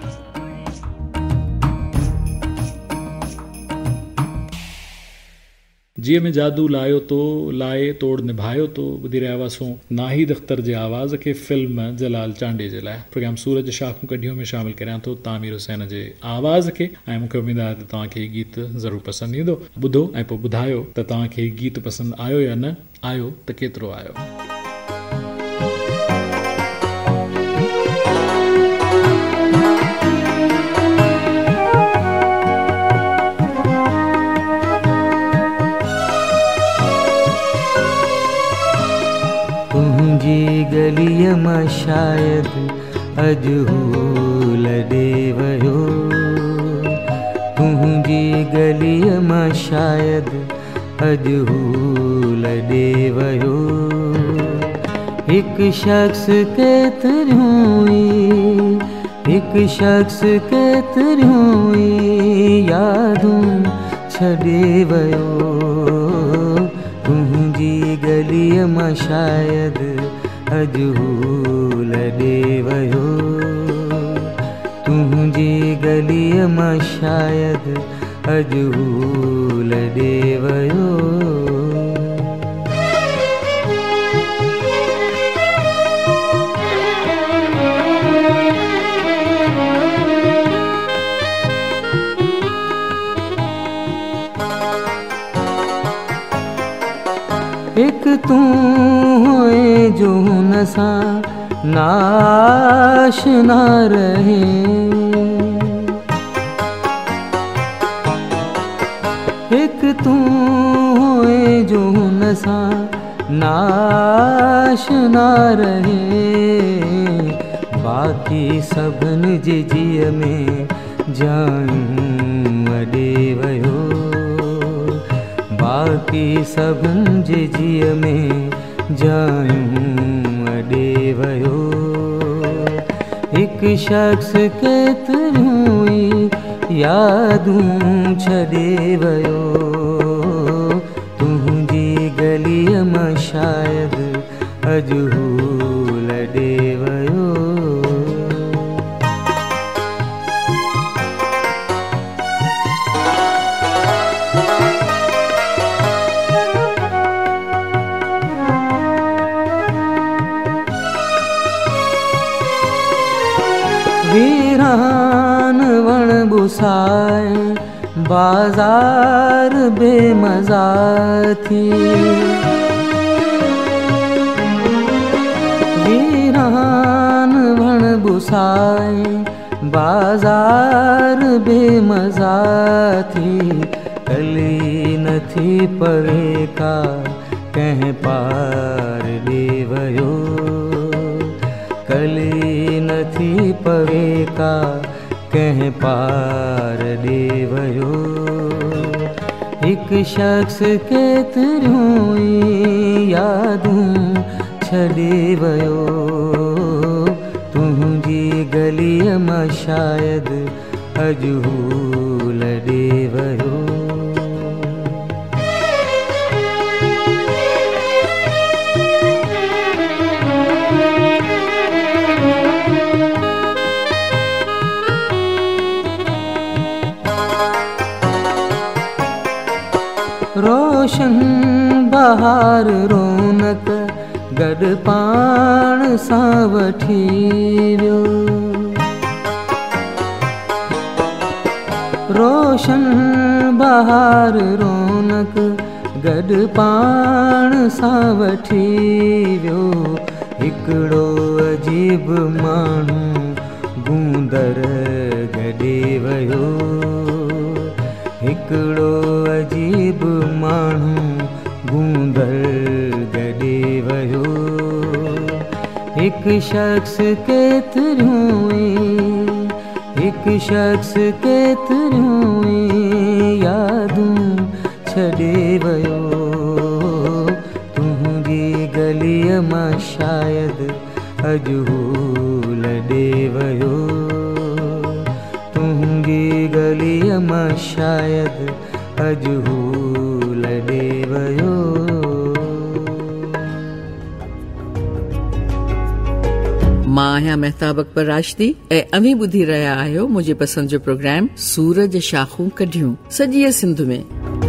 जिए में जादू लायो तो लाए तोड़ निभायो तो ॿुधी रहिया हुआसीं नाहिद अख्तर जे आवाज़ खे फिल्म जलाल चांडे जे लाइ प्रोग्राम सूरज शाखूं कढियो में शामिल करियां थो तामीर हुसैन जे आवाज़ खे ऐं मूंखे उमेद आहे त तव्हांखे गीत ज़रूरु पसंदि ईंदो ॿुधो ऐं पोइ ॿुधायो त तव्हांखे गीत पसंदि आयो या न आयो त केतिरो आयो गलीअ मां शायदि अॼु हू लॾे वियो तुंहिंजी गलीअ मां शायदि अॼु हू लॾे वियो हिकु शख़्स केतिरियूं ई हिकु शख़्स केतिरियूं ई यादूं छॾे वियो तुंहिंजी गलीअ मां शायदि अॼु हू लॾे वियो तुंहिंजी गलीअ मां शायदि अॼु हू लॾे वियो हिकु तूं हुए जो हुन सां नाशना रहे हिकु तूं हुए जो हुन सां नाशना रहे बाक़ी सभिनि जे जीअ में जायूं अॾे वियो बाक़ी सभिनि जे जीअ में जायूं अॾे वियो हिकु शख़्स केतिरियूं ई यादूं छॾे वियो तुंहिंजी गलीअ मां शायदि अॼु हू लॾे वियो वीरान वण बुसाए बाजार बेमज़ा थी। वीरान वण बुसाए बाजार बेमज़ा थी। कली नथी पवे का कंहिं पार ॾे वयो। कली नथी पवे का कंहिं पार ॾे वयो। हिकु शख़्स केतिरियूं ई यादूं छॾे वयो। तुंहिंजी गलीअ मां शायदि अॼु हू लॾे वयो। रोशन बहार रौनक गॾु पाण सां वठी वियो। रोशन बहार रौनक गॾु पाण सां वठी वियो। हिकिड़ो अजीब माण्हू गूंदर गॾे वयो। हिकिड़ो अजीब माण्हू गूंदर गॾे वयो। हिकु शख़्स केतिरियूं ई हिकु शख़्स केतिरियूं ई यादूं छॾे वयो। तुंहिंजी गलीअ मां शायदि अॼु हू लॾे वयो। तुंहिंजी गलीअ मां शायदि अॼु हू लॾे वयो। मां आहियां महताब अकबर राशिदी ऐं अवी ॿुधी रहिया आहियो मुंहिंजे पसंदि जो प्रोग्राम सूरज शाखूं कढियूं सॼी सिंध में।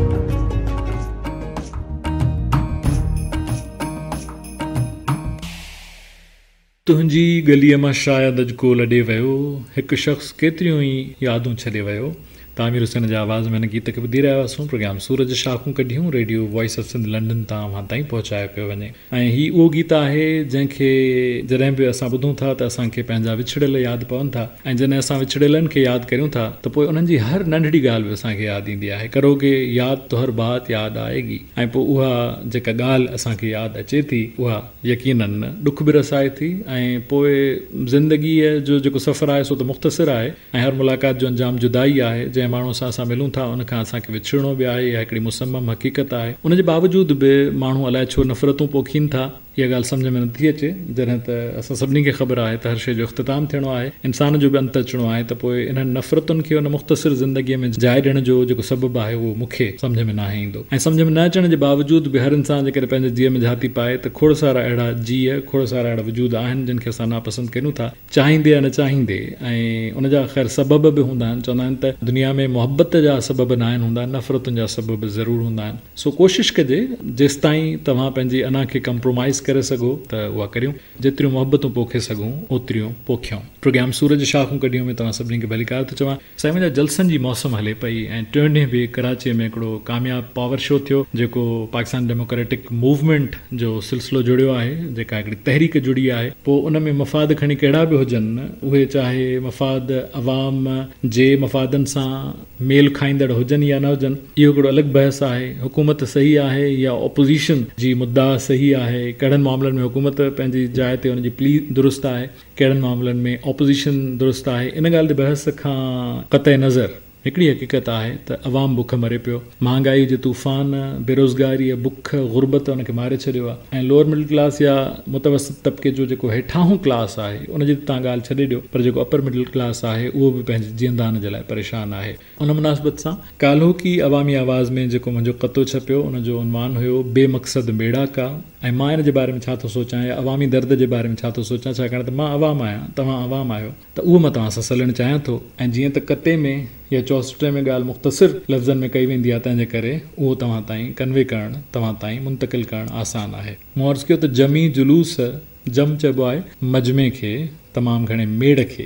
तुंहिंजी गलीअ मां शायदि अॼु को लॾे वियो। हिकु शख़्स केतिरियूं ई यादूं छॾे वियो। तामीर हुसैन जे आवाज़ में हिन गीत खे ॿुधी रहिया हुआसीं। प्रोग्राम सूरज शाखूं कढियूं radio voice of Sindh London तां वहां ताईं पहुचायो पियो वञे। ऐं ही उहो गीत आहे जंहिंखे जॾहिं बि असां ॿुधूं था त असांखे पंहिंजा विछड़ियल यादि पवनि था। ऐं जॾहिं असां विछड़ियलनि खे यादि करियूं था त पोइ उन्हनि जी हर नंढड़ी ॻाल्हि बि असांखे यादि ईंदी आहे। करोगे यादि तो हर बात यादि आएगी। ऐं पोइ उहा जेका ॻाल्हि असांखे यादि अचे थी उहा यकीनन ॾुख बि रसाए थी। ऐं पोइ ज़िंदगीअ जो जेको सफ़र आहे सो त मुख़्तसिर आहे ऐं हर मुलाक़ात जो अंजाम जुदाई आहे। जंहिं माण्हू सां असां मिलूं था उनखां असांखे विछड़णो बि आहे। इहा हिकिड़ी मुसम्मम हक़ीक़त आहे। उनजे बावजूद बि माण्हू अलाए छो नफ़रतूं पोखीनि था। इहा ॻाल्हि सम्झ में नथी अचे जॾहिं त असां सभिनी खे ख़बर आहे त हर शइ जो इख़्तिताम थियणो आहे। इंसान जो बि अंत अचिणो आहे। त पोइ इन्हनि नफ़रतुनि खे उन मुख़्तसिर ज़िंदगीअ में जाइ ॾियण जो जेको सबबु आहे उहो मूंखे सम्झ में न ईंदो। ऐं सम्झ में न अचण जे बावजूद बि हर इंसान जेकॾहिं पंहिंजे जीअ में जाती पाए त खोड़ सारा अहिड़ा जीअ खोड़ सारा अहिड़ा वजूद आहिनि जिन खे असां नापसंदि कयूं था चाहींदे या न चाहींदे। ऐं उनजा ख़ैर सबब बि हूंदा आहिनि। चवंदा आहिनि त दुनिया में मोहबत जा सबब न आहिनि हूंदा आहिनि, नफ़रतुनि जा सबब ज़रूरु हूंदा आहिनि। सो कोशिशि कजे जेसि ताईं तव्हां पंहिंजी अना खे कंप्रोमाइज़ करे सघो त उहा करियूं। जेतिरियूं मोहबतूं पोखे सघूं ओतिरियूं पोखियूं। प्रोग्राम सूरज शाखूं कढियूं में तव्हां सभिनी खे भलीकार थो चवां। साईं जा जलसनि जी मौसम हले पई ऐं टियों ॾींहं बि कराचीअ में हिकिड़ो कामयाबु पावर शो थियो जेको पाकिस्तान डेमोक्रेटिक मूवमेंट जो सिलसिलो जुड़ियो आहे, जेका हिकिड़ी तहरीक जुड़ी आहे। पोइ उन में मफ़ाद खणी कहिड़ा बि हुजनि, उहे चाहे मफ़ाद अवाम जे मफ़ादनि सां मेल खाईंदड़ हुजनि या न हुजनि, इहो हिकिड़ो अलॻि बहस आहे। हुकूमत सही आहे या ऑपोज़िशन जी मुद्दा सही आहे। कहिड़नि मामलनि में हुकूमत पंहिंजी जाइ ते हुनजी प्ली दुरुस्त आहे, कहिड़नि मामलनि में ऑपोज़िशन दुरुस्त आहे। इन ॻाल्हि जे बहस खां क़तई नज़र हिकिड़ी हक़ीक़त आहे त अवाम बुख मरे पियो। महांगाई जे तूफ़ान, बेरोज़गारी, बुख, गुरबत उनखे मारे छॾियो आहे। ऐं लोअर मिडिल क्लास या मुतवसित तबिके जो जेको हेठाऊं क्लास आहे उनजी तव्हां ॻाल्हि छॾे ॾियो, पर जेको अपर मिडिल क्लास आहे उहो बि पंहिंजे जीअंदान जे लाइ परेशान आहे। उन मुनासिबत सां काल्हो की अवामी आवाज़ में जेको मुंहिंजो क़तो छपियो उनजो उनवान हुयो बेमक़सद बेड़ा का। ऐं मां इन जे बारे में छा थो सोचां या अवामी दर्द जे बारे में छा थो सोचां, छाकाणि त मां अवाम आहियां, तव्हां अवाम आहियो, त उहो मां तव्हां सां सलणु चाहियां थो। ऐं जीअं त कते में या चौसठे में ॻाल्हि मुख़्तसिर लफ़्ज़नि में कई वेंदी आहे, तंहिंजे करे उहो तव्हां ताईं कन्वे करणु, तव्हां ताईं मुंतक़िल करणु आसान आहे। मूं अर्ज़ु कयो त जमी जुलूस, जम चइबो आहे मजमे खे, तमामु घणे मेड़ खे,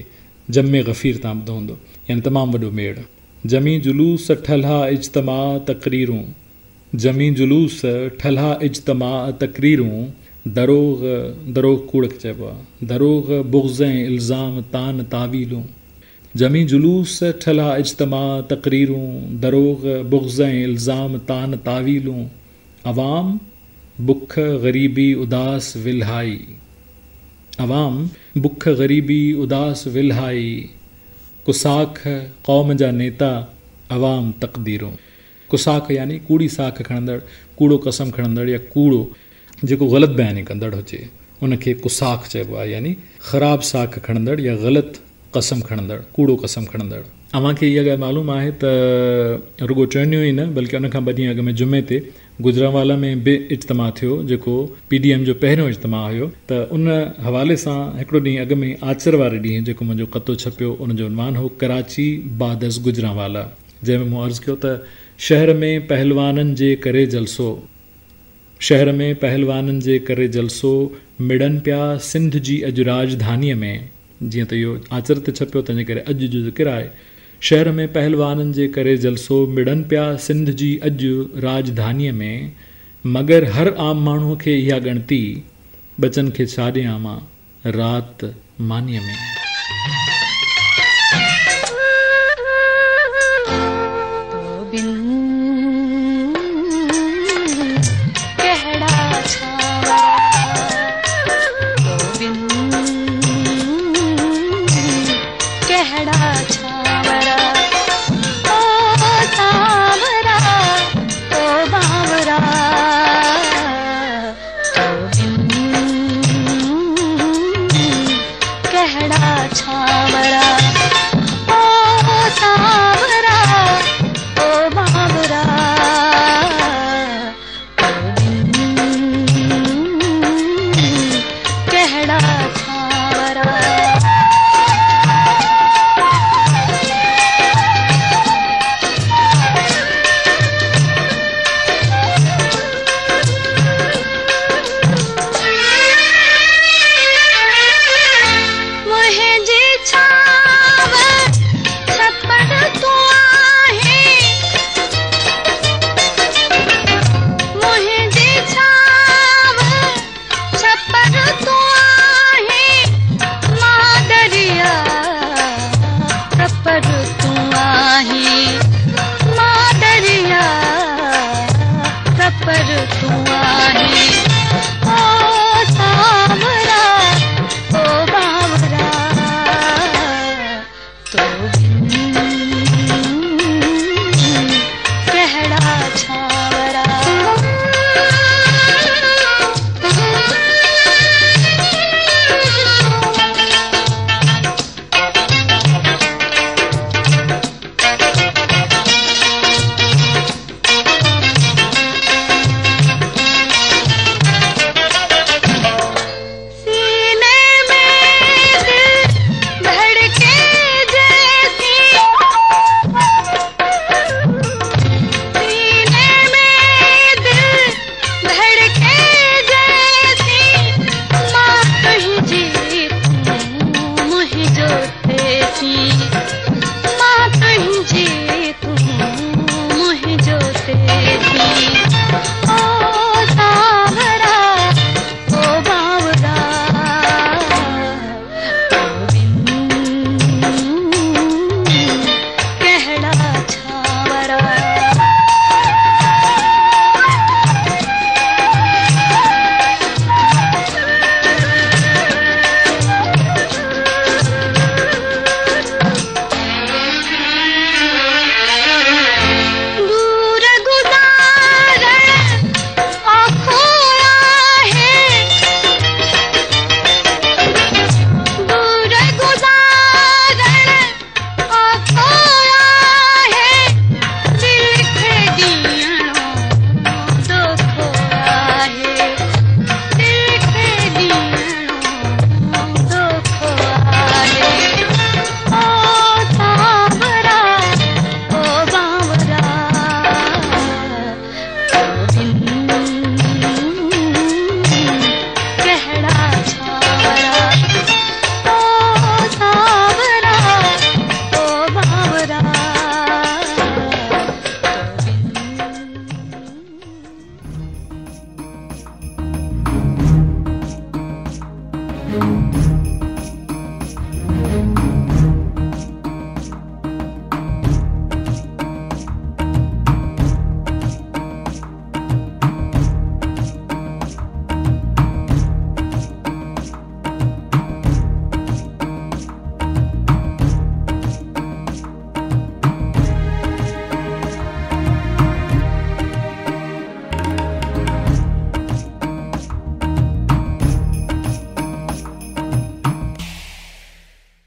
जमे गफ़ीर तां ॿुधो हूंदो, यानी तमामु वॾो मेड़। जमी जुलूस ठल्हा इज्तमा तक़रीरूं, जमी जुलूस ठल्हा इज्तमा तक़रीरूं, दरोग दरोग कूड़ खे चइबो आहे, दरोग बुग़्ज़ ऐं इल्ज़ाम तान तावीलूं। जमी जुलूस ठल्हा इज्तमा तक़रीरूं, दरोग बुग़्ज़ ऐं इल्ज़ाम तान तावीलूं। अवाम बुख ग़रीबी उदास विल्हाई, अवाम बुख ग़रीबी उदास विल्हाई। कुसाख क़ौम जा नेता अवाम तक़दीरूं। कुसाख यानी कूड़ी साख खणंदड़, कूड़ो कसम खणंदड़ या कूड़ो जेको ग़लति बयानी कंदड़ हुजे उनखे कुसाख चइबो आहे, यानी ख़राब साख खणंदड़ या ग़लति कसम खणंदड़, कूड़ो कसम खणंदड़। अव्हांखे इहा ॻाल्हि मालूम आहे त रुगो चवणियूं ई न बल्कि उनखां ॿ ॾींहं अॻु में जुमे ते गुजरांवाला में बि इज्तिमा थियो, जेको पी डी एम जो पहिरियों इज्तिमा हुयो। त उन हवाले सां हिकिड़ो ॾींहुं अॻु में आचर वारे ॾींहुं जेको मुंहिंजो क़तो छपियो उनजो उनवान हो कराची बादस गुजरांवाला, जंहिंमें मूं अर्ज़ु कयो त शहर में पहलवाननि जे करे जलसो, शहर में पहलवाननि जे करे जलसो, मिड़नि पिया सिंध जी अॼु राजधानीअ में। जीअं त इहो आचर ते छपियो तंहिंजे करे अॼु जो ज़िक्र आहे। शहर में पहलवाननि जे करे जलसो, मिड़नि पिया सिंध जी अॼु राजधानीअ में, मगर हर आम माण्हूअ खे इहा ॻणती, बचन खे छा ॾियां मां राति मानीअ में। सीने में दिल धड़के जैसी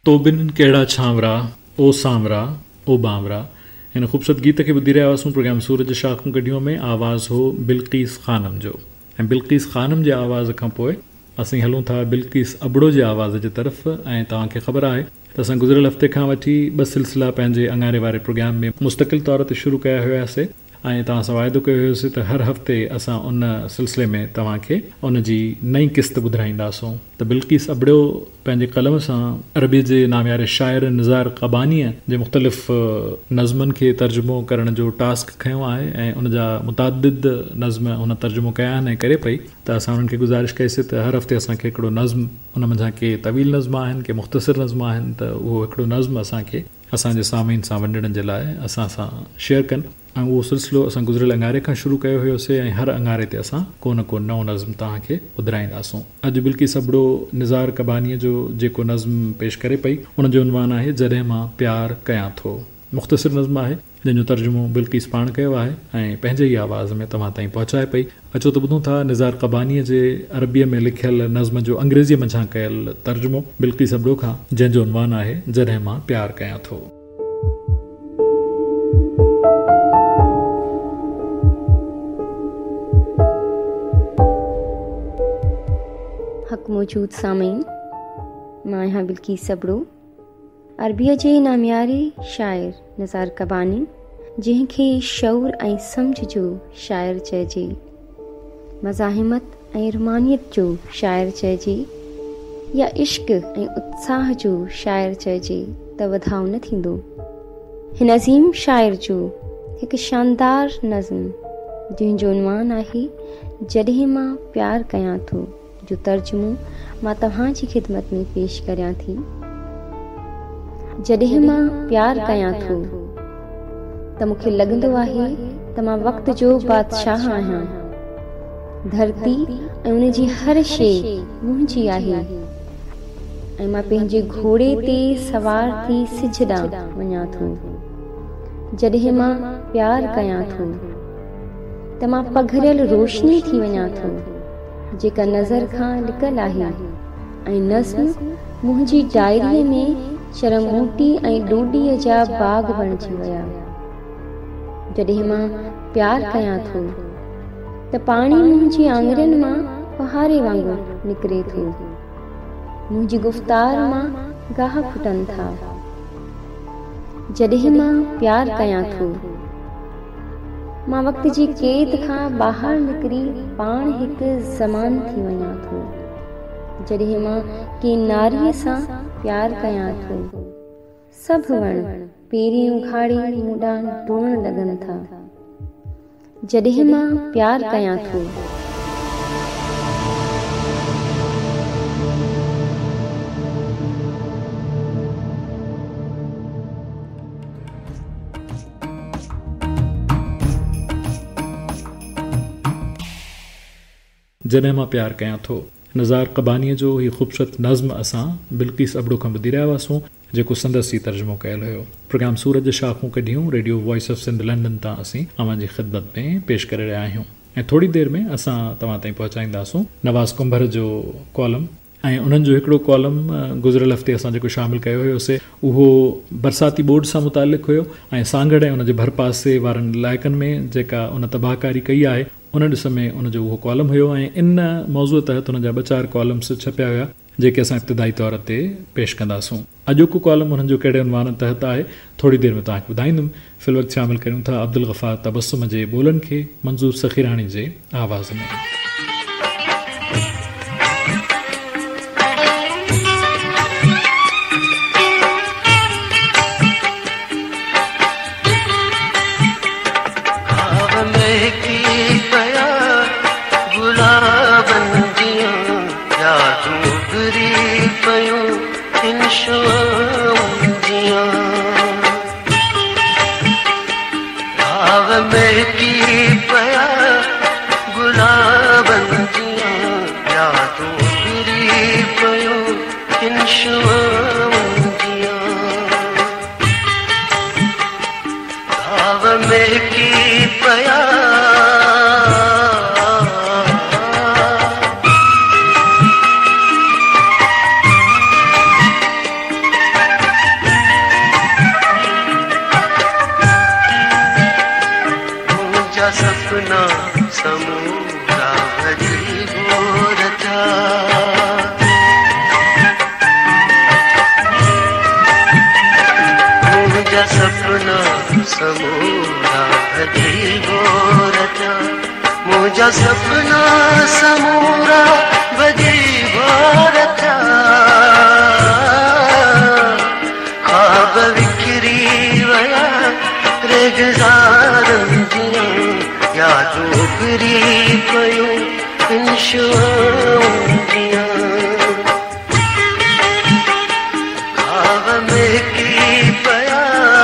तोबिन कहिड़ा छांवरा ओ सांवरा ओ बांवरा हिन ख़ूबसूरत गीत खे ॿुधी रहिया हुआसीं प्रोग्राम सूरज शाखूं कढियूं में आवाज़ हो बिल्किस ख़ानम जो ऐं बिल्किस ख़ानम जे आवाज़ खां पोइ असीं हलूं था बिल्किस अबड़ो जे आवाज़ जे तरफ़। ऐं तव्हांखे ख़बर आहे त असां गुज़िरियल हफ़्ते खां वठी ॿ सिलसिला पंहिंजे अंगारे वारे प्रोग्राम में मुस्तक़िल तौर ते शुरू कया हुयासीं ऐं तव्हां सां वाइदो कयो हुयोसीं त हर हफ़्ते असां उन सिलसिले में तव्हांखे उन जी नई क़िस्त ॿुधाईंदासूं। त बिल्किस अबड़ो पंहिंजे कलम सां अरबी जे नामियारे शाइर निज़ार क़बानीअ जे मुख़्तलिफ़ नज़्मनि खे तर्जुमो करण जो टास्क खयों आहे ऐं उन जा मुतादिद नज़्म हुन तर्जुमो कया आहिनि ऐं करे पई त असां उन्हनि खे गुज़ारिश कईसीं त हर हफ़्ते असांखे हिकिड़ो नज़्म उन मंझां के तवील नज़्म आहिनि के मुख़्तसिर नज़्म आहिनि त उहो हिकिड़ो नज़्म असांखे असांजे सामीन सां वंडण जे लाइ असां सां शेयर कनि ऐं उहो सिलसिलो असां गुज़िरियल अंगारे खां शुरू कयो हुयोसीं ऐं हर अंगारे ते असां को न को नओं नज़्म तव्हांखे ॿुधाईंदासूं। अॼु बिल्किस अबड़ो निज़ार क़बानीअ जो जेको नज़्म पेश करे पई उन जो उनवान आहे जॾहिं मां प्यार कयां थो। मुख़्तसिर नज़्म आहे जंहिंजो तर्जुमो बिल्किस पाण कयो आहे ऐं पंहिंजे ई आवाज़ में तव्हां ताईं पहुचाए पई। अचो त ॿुधूं था निज़ार क़बानीअ जे अरबीअ में लिखियल नज़्म जो अंग्रेज़ीअ मंझां कयल तर्जुमो बिल्किस अबड़ो खां जंहिंजो उनवान आहे जॾहिं मां प्यार कयां थो। हक़ मौजूद सामीन, मां आहियां बिल्किस अबड़ो अरबीअ जे नामियारे शाइर निज़ार क़बानी जंहिंखे शऊर ऐं सम्झ जो शाइर चइजे, मज़ाहिमत ऐं रुमानियत जो शाइर चइजे या इश्क ऐं उत्साह जो शाइर चइजे त वधाउ न थींदो। हिन अज़ीम शाइर जो हिकु शानदार नज़्म जंहिंजो उनवान आहे जॾहिं मां प्यार कयां थो जो तर्जुमो मां तव्हांजी ख़िदमत में पेश करियां थी। जॾहिं मां प्यार कयां थो त मूंखे लॻंदो आहे त मां वक़्त जो बादशाह आहियां। धरती ऐं उन जी हर शइ मुंहिंजी आहे ऐं मां पंहिंजे घोड़े ते सवार थी सिज ॾांहुं वञां थो। जॾहिं मां प्यार कयां थो त मां पघरियल रोशनी थी वञां थो जेका नज़र खां लिकल आहे ऐं नज़्म मुंहिंजी डायरीअ में शर्मूटी ऐं डोडीअ जा बाग बणिजी विया। जॾहिं मां प्यार कयां थो त पाणी मुंहिंजी आङुरियुनि मां पहाड़े वांगुरु निकिरे थो। मुंहिंजी गुफ़्तार मां गाह फुटनि था। जॾहिं मां प्यार कयां थो मां वक़्त जी क़ैद खां ॿाहिरि निकिरी पाण हिकु ज़मान थी वञां थो। जॾहिं मां कंहिं नारीअ सां प्यार कयां थो सभु वण पेरी उघाड़ी मूं ॾांहुं डोड़ण लॻनि था। जॾहिं मां प्यार कयां थो जॾहिं मां प्यार कयां थो निज़ार क़बानीअ जो हीउ ख़ूबसूरत नज़्म असां बिल्किस अबड़ो खां ॿुधी रहिया हुआसीं जेको संदसि तर्जुमो कयल हुयो। प्रोग्राम सूरज शाखूं कढियूं radio voice of Sindh London तां असीं अव्हांजी ख़िदमत में पेश करे रहिया आहियूं ऐं थोरी देरि में असां तव्हां ताईं पहुचाईंदासूं नवाज़ कुंभर जो कॉलम ऐं उन्हनि जो हिकिड़ो कॉलम गुज़िरियल हफ़्ते असां जेको शामिलु कयो हुयोसीं उहो बरसाती बोर्ड सां मुतालिक़ हुयो ऐं सांगड़ ऐं उनजे भरपासे वारनि इलाइक़नि में जेका उन तबाहकारी कई आहे उन ॾिस में उनजो उहो कॉलम हुयो ऐं इन मौज़ूअ तहत उन जा ॿ चारि कॉलम्स छपिया हुया जेके असां इब्तिदाई तौर ते पेश कंदासूं। अॼोको कॉलम उन्हनि जो कहिड़े उनवान तहत आहे थोरी देरि में तव्हांखे ॿुधाईंदुमि। फ़िल वक़्तु शामिलु करियूं था अब्दुल गफ़ार तबस्सुम जे ॿोलनि खे मंज़ूर सखीराणी जे आवाज़ में। सपना समूरा भरी हो रचा मुझा सपना समूरा भरी हो रचा मुझा सपना समूरा भरी हो रचा ख्वाब विखरी वया रेगज़ारन जिया यादों फिरी पयूं इंशाअल्लाह जिया ख्वाब में की पया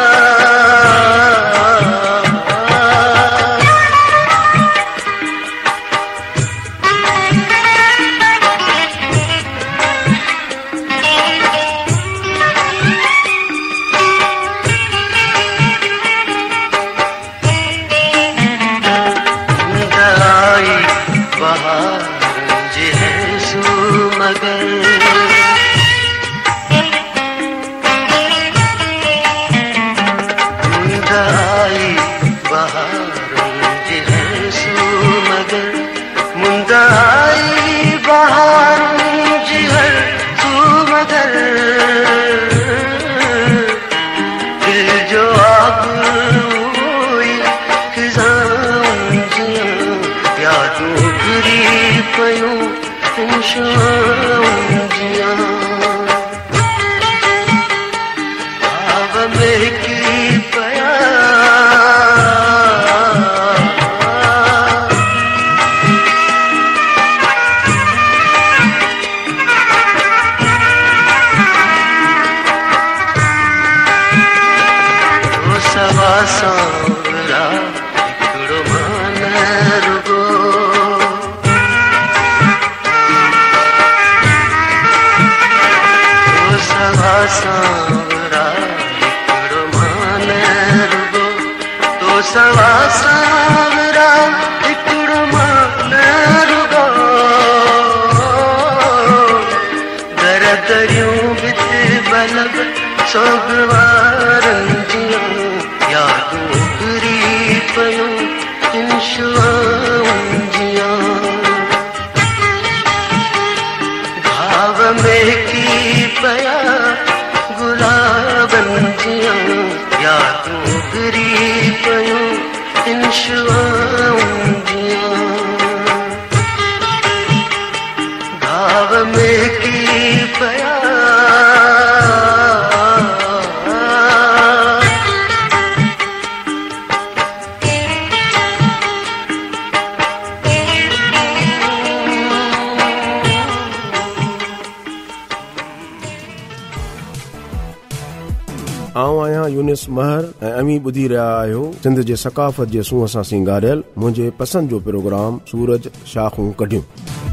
यूनिस महर ऐं अमी ॿुधी रहिया आहियो सिंध जे सकाफ़त जे सूंहं सां सिंगारियल मुंहिंजे पसंदि जो प्रोग्राम सूरज शाखूं कढियूं।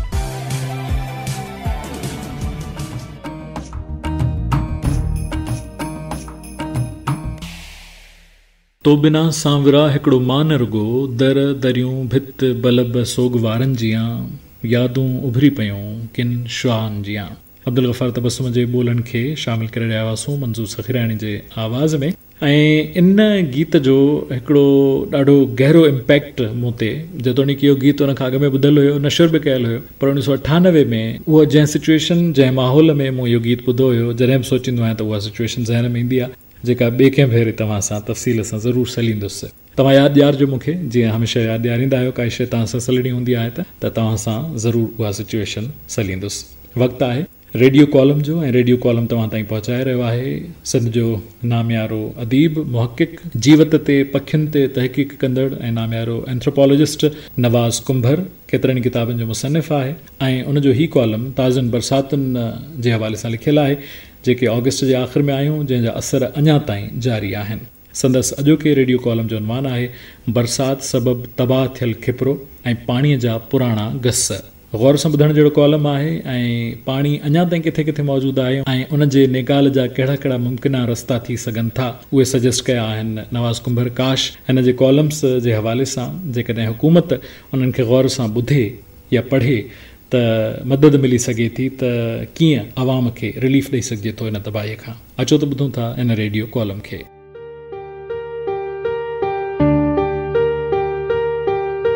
तो बिना सांवरा हिकिड़ो मान रुगो दर दरियूं भित बलब सोग वारनि जियां यादूं उभरी पयूं किन शुआनि जियां। अब्दुल गफ़ार तबस्सुम जे ॿोलनि खे शामिल करे रहिया हुआसीं मंज़ूर सखीराणी जे आवाज़ में। ऐं इन गीत जो हिकिड़ो ॾाढो गहरो इम्पैक्ट मूं ते, जेतोणीकि इहो गीत उन खां अॻु में ॿुधल हुयो, नशर बि कयल हुयो, पर उणिवीह सौ अठानवे में उहा जंहिं सिचुएशन जंहिं माहौल में मूं इहो गीत ॿुधो हुयो, जॾहिं बि सोचींदो आहियां त उहा सिचुएशन ज़हन में ईंदी आहे जेका ॿिए कंहिं भेरे तव्हां सां तफ़सील सां ज़रूरु सलींदुसि। तव्हां यादि ॾियारिजो मूंखे, जीअं हमेशह यादि ॾियारींदा आहियो, काई शइ तव्हां सां सलणी हूंदी आहे त तव्हां सां ज़रूरु उहा सिचुएशन सलींदुसि। वक़्तु आहे रेडियो कॉलम जो, ऐं रेडियो कॉलम तव्हां ताईं पहुचाए रहियो आहे सिंध जो नामियारो अदीब मुहक़िक़, जीवत ते पखियुनि ते तहक़ीक़ कंदड़ ऐं नामियारो एंथ्रोपोलॉजिस्ट नवाज़ कुंभर केतिरनि किताबनि जो मुसनिफ़ आहे। ऐं उनजो ही कॉलम ताज़नि बरसातुनि जे हवाले सां लिखियलु आहे जेके ऑगस्ट जे आख़िर में आयूं, जंहिंजा असर अञा ताईं जारी आहिनि। संदसि अॼोके रेडियो कॉलम जो उनवान आहे बरसाति सबबु तबाह थियल खिपरो ऐं पाणीअ जा पुराणा गस। गौर सां ॿुधण जहिड़ो कॉलम आहे ऐं पाणी अञा ताईं किथे किथे मौजूदु आहे ऐं उन जे निकाल जा कहिड़ा कहिड़ा मुमकिना रस्ता थी सघनि था, उहे सजेस्ट कया आहिनि नवाज़ कुंभर। काश हिन जे कॉलम्स जे हवाले सां जेकॾहिं हुकूमत उन्हनि खे गौर सां ॿुधे या पढ़े त मदद मिली सघे थी त कीअं आवाम खे रिलीफ ॾेई सघिजे थो इन तबाहीअ खां। अचो त ॿुधूं था इन रेडियो कॉलम खे।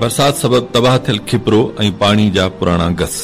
बरसात सबबि तबाह थियल खिपरो ऐं पाणी जा पुराणा गस।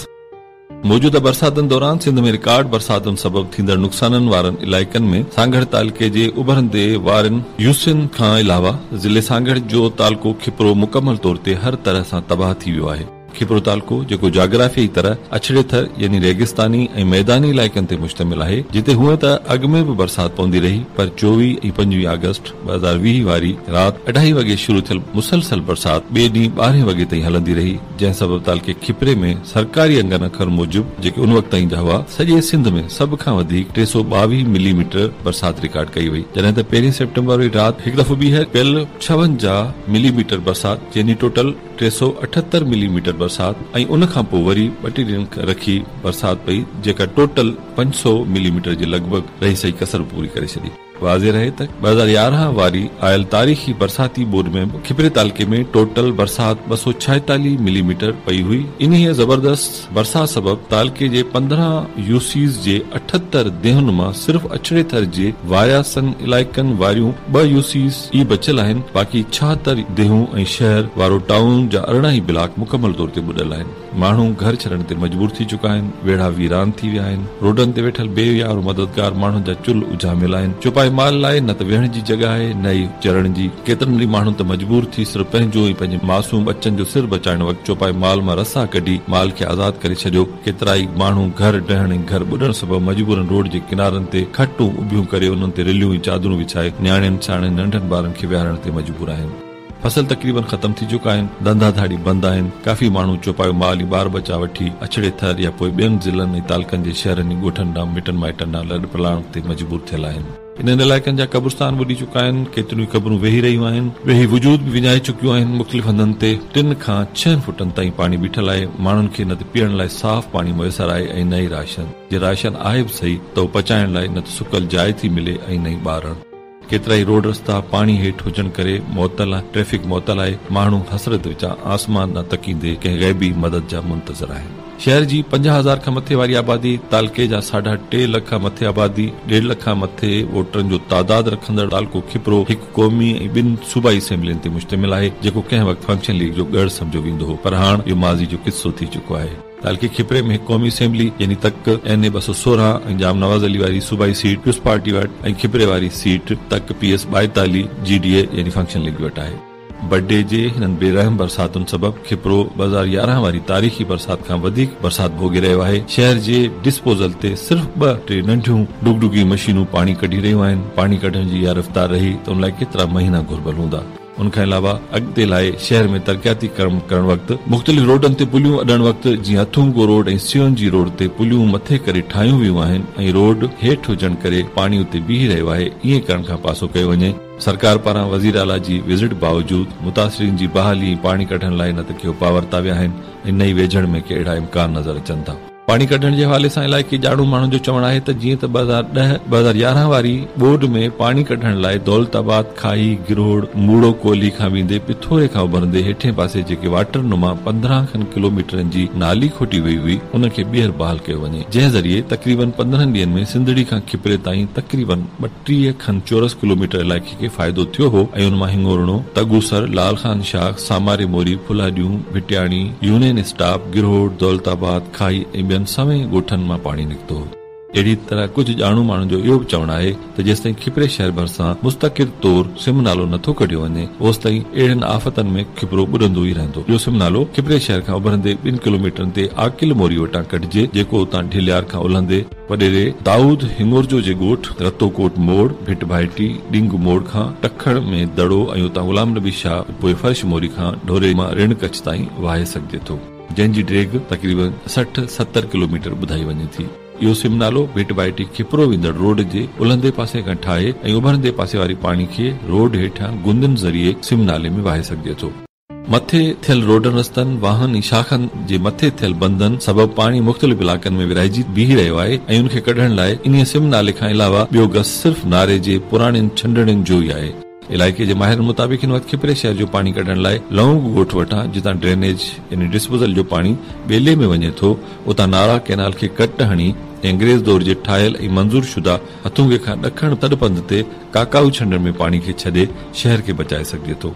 मौजूदा बरसातनि दौरान सिंध में रिकॉर्ड बरसातुनि सबबि थींदड़ नुक़साननि वारनि इलाइक़नि में सांगड़ तालुके जे उभरंदे वारनि यूसिन खां अलावा ज़िले सांगड़ जो तालुको खिपरो मुकमल तौर ते हर तरह सां तबाह थी वियो आहे। खिपरो तालुको जेको जाग्राफियाई तरह अछड़े थर यानी रेगिस्तानी ऐं मैदानी इलाइक़नि ते मुश्तमिल आहे, जिते हूअं त अॻु में बि बरसात पवंदी रही, पर चोवीह ऐं पंजवीह अगस्त ॿ हज़ार वीह वारी राति अढाई वॻे शुरू थियल मुसलसल बरसात ॿिए ॾींहुं ॿारहें वॻे ताईं हलंदी रही, जंहिं सबबि तालुके खिपरे में सरकारी अंगनि अखर मूजिब जेके उन वक़्त ताईं जा हुआ, सॼे सिंध में सभ खां वधीक टे सौ ॿावीह मिलीमीटर बरसात रिकॉर्ड कई वई, जॾहिं त पहिरीं सेप्टेम्बर राति हिकु दफ़ो ॿीहर पियल छावंजाह मिलीमीटर बरसात यानी टोटल टे सौ अठहतरि मिलीमीटर बरसात ऐं उन खां पोइ वरी ॿ टे ॾींहं रखी बरसात पई, जेका टोटल पंज सौ मिलीमीटर जे लॻभॻि रही सही कसर पूरी करे छॾी। वाज़े रहे त ॿ हज़ार यारहं वारी आयल तारीख़ी बरसाती बोर्ड में खिपरे तालुके में टोटल बरसात ॿ सौ छाएतालीह मिलीमीटर पई हुई। इन्हीअ ज़बरदस्त बरसात सबबि तालुके जे पंद्रहं यूसीज़ जे अठहतरि देहुनि मां सिर्फ़ अछड़े थर जे वायासन इलाइक़नि वारियूं ॿ यूसीज़ ई बचियल आहिनि। बाक़ी छाहतरि देहूं ऐं शहर वारो टाउन जा अरिड़हं ई ब्लॉक मुकमल तौर ते ॿुॾल आहिनि। माण्हू घर छॾण ते मजबूर थी चुका आहिनि, वेढ़ा वीरान थी विया आहिनि, रोडनि ते वेठल बेयार मददगार माण्हुनि जा चुल्ह उजामियल आहिनि, चुपाई माल लाइ न त वेहण जी जॻह आहे न ई चरण जी। केतिरनि ई माण्हू त मजबूर थी सिर्फ़ पंहिंजो ऐं पंहिंजे मासूम बच्चनि जो सिर बचाइण वक़्तु चौपाई माल मां रसा कढी माल खे आज़ाद करे छॾियो। केतिरा ई माण्हू घर डहण ऐं घर ॿुॾण सबबि मजबूरन रोड जे किनारनि ते खटूं उभियूं करे उन्हनि ते रिलियूं ऐं चादरूं विछाए न्याणियुनि साणनि नंढनि ॿारनि खे विहारण ते मजबूर आहिनि। फसल तक़रीबन ख़त्म थी चुका आहिनि, धंधा धाड़ी बंदि आहिनि। काफ़ी माण्हू चौपायो माल ऐं ॿार बचा वठी अछड़े थर या पोइ ॿियनि ज़िलनि ऐं तालुकनि जे शहरनि ऐं ॻोठनि ॾांहुं मिटनि माइटनि ॾांहुं लॾ पलाण ते मजबूर थियल आहिनि। इन्हनि इलाइक़नि जा क़ब्रिस्तान ॿुॾी चुका आहिनि, केतिरियूं क़बरूं वेही रहियूं आहिनि, वेही वजूद बि विञाए चुकियूं आहिनि। मुख़्तलिफ़ हंधनि ते टिनि खां छहनि फुटनि ताईं पाणी बीठल आहे। माण्हुनि खे न त पीअण लाइ साफ़ पाणी मुयसर आहे ऐं न ई राशन, जे राशन आहे बि सही त उहो पचाइण लाइ न त सुकल जाइ थी मिले ऐं न ई ॿारण। केतिरा ई रोड रस्ता पाणी हेठि हुजण करे मुअतल आहे, ट्रैफिक मुअतल आहे। माण्हू हसरत विचां आसमान न तकींदे कंहिं ग़ैबी मदद जा मुंतज़र आहिनि। शहर जी पंजाह हज़ार खां मथे वारी आबादी, तालुके जा साढा टे लख मथे आबादी, ॾेढ लख मथे वोटरनि जो तादाद रखंदड़ तालुको खिपरो हिकु क़ौमी ऐं ॿिनि सूबाई असेंबलियुनि ते मुश्तमिल आहे, जेको कंहिं वक़्तु फंक्शन लीग जो गढ़ सम्झो वेंदो हो, पर हाणे इहो माज़ी जो किस्सो थी चुको आहे। तालुके खिपरे में हिकु क़ौमी असेंबली यानी तक एन ए ॿ सौ सोरहं ऐं जाम नवाज़ अली वारी सूबाई सीट पीपुल्स पार्टी वटि ऐं खिपरे वारी सीट तक पी एस ॿाएतालीह जी डी ए यानी फंक्शन लीग वटि आहे। बर्डे जे हिननि बेरहम बरसातुनि सबबि खिपरो ॿ हज़ार यारहं वारी तारीख़ी बरसात खां वधीक बरसात भोॻे रहियो आहे। शहर जे डिस्पोजल ते सिर्फ़ ॿ टे नंढियूं डुगडुगी मशीनूं पाणी कढी रहियूं आहिनि। पाणी कढण जी इहा रफ़्तार रही त उन लाइ केतिरा महीना घुरबल हूंदा। उनखां अलावा अॻिते लाइ शहर में तरक़ियाती कम करण वक़्तु मुख़्तलिफ़ रोडनि ते पुलियूं अॾण वक़्तु जीअं अथुंगो रोड ऐं सियोन जी रोड ते पुलियूं मथे करे ठाहियूं वियूं आहिनि ऐं रोड हेठि हुजण करे पाणी उते बीही रहियो आहे। ईअं करण खां पासो कयो वञे। सरकार पारां वज़ीर आला जी विज़िट बावजूदि मुतासिरीन जी बहाली पाणी कढण लाइ न त के उपाउ वरिता विया आहिनि ऐं न ई वेझण में के अहिड़ा इम्कान नज़र अचनि था। पाणी कढण जे हवाले सां इलाइक़े ॼाणू माण्हुनि जो चवणु आहे त जीअं त ॿ हज़ार ॾह ॿ हज़ार यारहं वारी बोर्ड में पाणी कढण लाइ दौलताबाद खाई गिरोड़ मूड़ो कोली खां वेंदे पिथोरे खां उभरंदे हेठे पासे जेके वाटर नुमा पंद्रहं खनि किलोमीटरनि जी नाली खोटी वई हुई, उनखे ॿीहर बहाल कयो वञे, जंहिं ज़रिए तक़रीबन पंद्रहं ॾींहनि में सिंधड़ी खां खिपरे ताईं तक़रीबन ॿटीह खनि चौरस किलोमीटर इलाइक़े खे फ़ाइदो थियो हो ऐं उन मां हिंगोरणो, तगूसर, लाल खान शाख, सामारे मोरी, फुलाडियूं, भिटियाणी, यूनियन स्टाफ, गिरोड़, दौलताबाद खाई ऐं सवे ॻोठनि मां पाणी निकितो। अहिड़ी तरह कुझु ॼाणू माण्हुनि जो इहो बि चवणु आहे त जेसिताईं खिपरे शहर भरिसां मुस्तक़िल तौर सिम नालो नथो कढियो वञे, ओसिताईं अहिड़नि आफ़तनि में खिपरो ॿुॾंदो ई रहंदो। इहो सिम नालो खिपरे शहर खां उभरंदे ॿिनि किलोमीटरनि ते आकिल मोरी वटां कढिजे, जेको उतां ढिलियार खां उलहंदे वॾेरे दाऊद हिंगोरजो जे ॻोठ, रतोकोट मोड़, भिट भाइटी, डिंग मोड़ खां टखण में दड़ो ऐं उतां गुलाम नबी शाह पोइ फर्श मोरी खां ढोरे मां रिण कच्छ ताईं वाहे सघिजे थो, जंहिंजी ड्रेग तक़रीबन सठ सतरि किलोमीटर ॿुधाई वञे थी। इहो सिम नालो भिट भाइटी खिपरो वेंदड़ रोड जे उलहंदे पासे खां ठाहे ऐं उभरंदे पासे वारी पाणी खे रोड हेठां गुंदनि ज़रिए सिम नाले में वाहे सघिजे थो। मथे थियल रोडनि रस्तनि, वाहन ऐं शाखनि जे मथे थियल बंधनि सबबि पाणी मुख़्तलिफ़ इलाइक़नि में विरहाइजी बीही रहियो आहे ऐं उनखे कढण लाइ इन सिम नाले खां अलावा ॿियो गस सिर्फ़ नारे जे पुराणनि छंडड़नि जो ई आहे। इलाइक़े जे माहिरनि मुताबिक़ हिन वक़्तु खिपरे शहर जो पाणी कढण लाइ लौंग ॻोठ वटां जितां ड्रेनेज यानी डिस्पोजल जो पाणी ॿेले में वञे थो, उतां नारा कैनाल खे कट हणी अंग्रेज़ दौर जे ठाहियल ऐं मंज़ूर शुदा हथुंगे खां ॾखण तॾपंद ते काकाऊ छंडर में पाणी खे छॾे शहर खे बचाए सघिजे थो।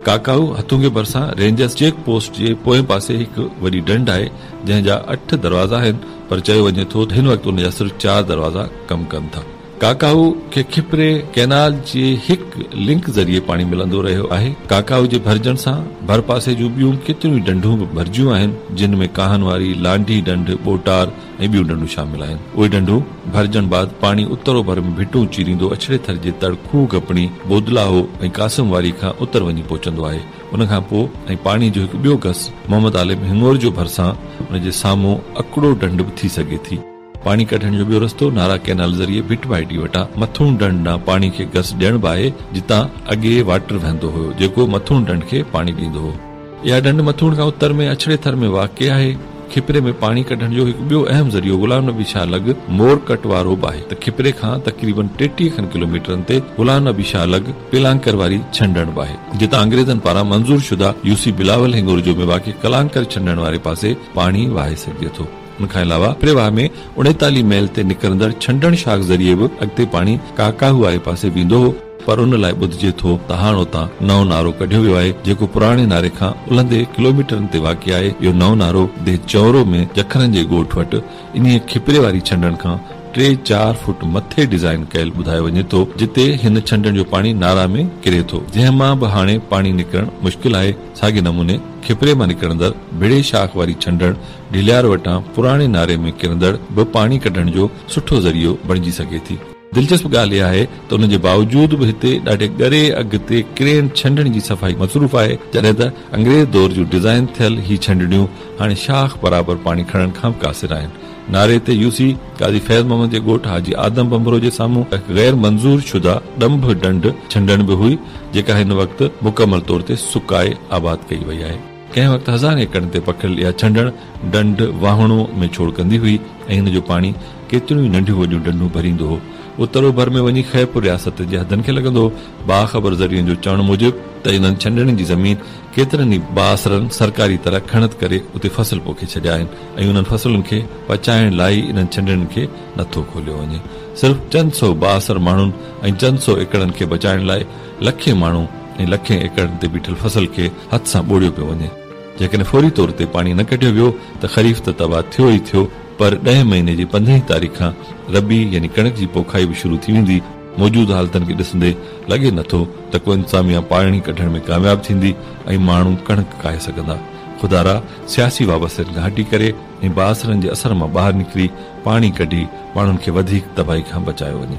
काकाऊ हथुंगे भरिसां रेंजर्स चेक पोस्ट जे पोएं पासे हिकु वॾी ढंढ आहे जंहिंजा अठ दरवाज़ा आहिनि, पर चयो वञे थो हिन वक़्तु उन जा सिर्फ़ चार दरवाज़ा कमु कनि था। काकाऊ खे खिपरे कैनाल जे हिकु लिंक ज़रिए पाणी मिलंदो रहियो आहे। काकाऊ जे भरजण सां भर पासे जूं ॿियूं केतिरियूं ढंढूं बि भरजियूं आहिनि, जिन में काहन वारी, लांढी ढंढ, बोटार ऐं ॿियूं ढंढूं शामिल आहिनि। उहे ढंढूं भरजण बाद पाणी उत्तर ओभर में भिटूं चीरींदो अछड़े थर जे तड़ खूह गपणी, बोदलाहो ऐं कासम वारी खां उत्तर वञी पहुचंदो आहे। उन खां पोइ ऐं पाणी जो हिकु ॿियो गस मोहम्मद आलिम हिंगोर जो भरिसां उन जे साम्हूं अकड़ो ढंढ बि थी सघे थी। पाणी कढण जो ॿियो रस्तो नारा कैनाल ज़रिए भिट भाइटी वटां मथूं ढंढ ॾांहुं पाणी खे गस ॾियण बि आहे, जितां अॻे वाटर वहंदो हुयो जेको मथूं ढंढ खे पाणी ॾींदो हो। इहा ढंढ मथूं खां उत्तर में अछड़े थर में वाक़िअ आहे। खिपरे में पाणी कढण जो हिकु ॿियो अहम ज़रियो गुलाम नबी शाह लॻ मोर कट वारो बि आहे त खिपरे खां तक़रीबन टेटीह खनि किलोमीटरनि ते गुलाम नबी शाह लॻ पिलांकर वारी छंडण बि आहे, जितां अंग्रेज़नि पारां मंज़ूर शुदा यूसी बिलावल हिंगोर जो में वाक़िअ कलांकर छंडण वारे पासे पाणी वाहे सघिजे थो। उनखां अलावा प्रेवाह में उणेतालीह मैल ते निकिरंदड़ छंडण शाख ज़रिए बि अॻिते पाणी काकाहू वारे पासे वेंदो हो, पर उन लाइ ॿुधिजे थो त हाणे उतां नओं नारो कढियो वियो आहे जेको पुराणे नारे खां उलंदे किलोमीटरनि ते वाक़िअ आहे। इहो नओं नारो देह चौरो में जखरनि जे ॻोठ वटि इन खिपरे वारी छंडण खां टे चार फुट मथे डिज़ाइन कयल ॿुधायो वञे थो, जिते हिन छंडण जो पाणी नारा में किरे थो, जंहिं मां बि हाणे पाणी निकिरणु मुश्किल आहे। साॻे नमूने खिपरे मां निकिरंदड़ भिड़े शाख वारी छंडण ढिलियार वटां पुराणे नारे में किरंदड़ बि पाणी कढण जो सुठो ज़रियो बणिजी सघे थी। दिलचस्प ॻाल्हि इहा आहे त उन जे बावजूद बि हिते ॾाढे ॻरे अॻिते क्रेन छंडण जी सफ़ाई मसरूफ़ आहे, जॾहिं त अंग्रेज़ दौर जूं डिज़ाइन थियल ही छंडड़ियूं हाणे शाख बराबरि पाणी खणण खां कासिर आहिनि। नारे ते यूसी काज़ी फैज़ मोहम्मद जे ॻोठ हाजी आदम बंबरो जे साम्हूं गैर मंज़ूर शुदा ॾंभ ढंढ छंडण बि हुई, जेका हिन वक़्तु मुकमल तौर ते सुकाए आबाद कई वई आहे। कंहिं वक़्तु हज़ार एकड़ ते पखियल इहा छंडण ढंढ वाहणो में छोड़ कंदी हुई ऐं हिन जो पाणी केतिरियूं नंढियूं वॾियूं ढंढूं भरींदो हो। उत्तर ओभर में वञी खैपुर रियासत जे हदनि खे लॻंदो। बाख़बर ज़रियनि जो चवण मूजिबि त इन्हनि छंडणनि जी ज़मीन केतिरनि ई बासरनि सरकारी तरह खणत करे उते फसल पोखे छॾिया आहिनि ऐं उन्हनि फसलुनि खे पचाइण लाइ इन्हनि छंडणनि खे नथो खोलियो वञे। सिर्फ़ चंद सौ बासर माण्हुनि ऐं चंद सौ एकड़नि खे बचाइण लाइ लखे माण्हू ऐं लखे एकड़नि ते बीठल फसल खे हथ सां ॿोड़ियो पियो वञे। जेकॾहिं फौरी तौर ते पाणी न कढियो वियो त ख़रीफ़ त तबाह थियो ई थियो, पर ॾह महीने जी पंद्रहीं तारीख़ खां रबी यानी कणक जी पोखाई बि शुरू थी वेंदी। मौजूद हालतनि खे ॾिसंदे लॻे नथो त को इंतज़ामिया पाणी कढण में कामयाब थींदी ऐं माण्हू कणक खाए सघंदा। खुदारा सियासी वाबस्तनि खां हटी करे ऐं बासरनि जे असर मां ॿाहिरि निकिरी पाणी कढी माण्हुनि खे वधीक तबाही खां बचायो वञे।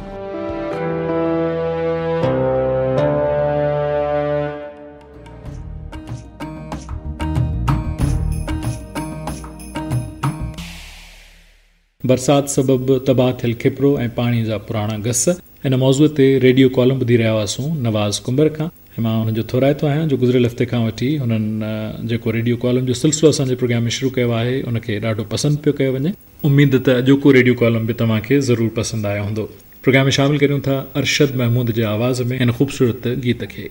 बरसात सबबि तबाह थियल खिपरो ऐं पाणी जा पुराणा गस, इन मौज़ूअ ते रेडियो कॉलम ॿुधी रहिया हुआसीं नवाज़ कुंबर खां। मां हुनजो थोराइतो आहियां जो गुज़िरियल हफ़्ते खां वठी हुननि जेको रेडियो कॉलम जो सिलसिलो असांजे प्रोग्राम में शुरू कयो आहे उनखे ॾाढो पसंदि पियो कयो वञे। उमेद त अॼोको रेडियो कॉलम बि तव्हांखे ज़रूरु पसंदि आयो हूंदो। प्रोग्राम में शामिल करियूं था अरशद महमूद जे आवाज़ में इन ख़ूबसूरत गीत खे।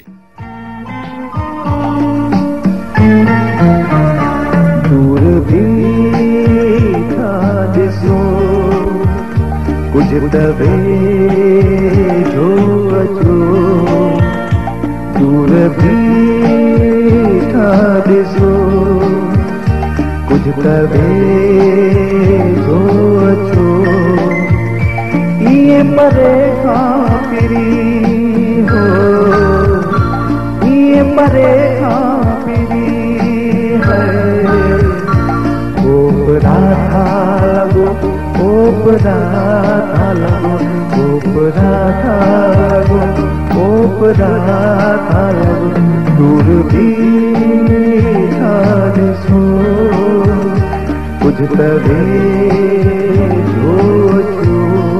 दूर भी था ॾिसो कुझ तवे जो अचो, दूर भी था ॾिसो कुझ तवे जो अचो, ये परे खां फिरी हो, ये परे खां फिरी है, ओपरा था लगो, ओपरा था लगो, ओपरा था लगो, ओपरा था लगो, दूर भी था ॾिसो कुझ तवे जो अचो।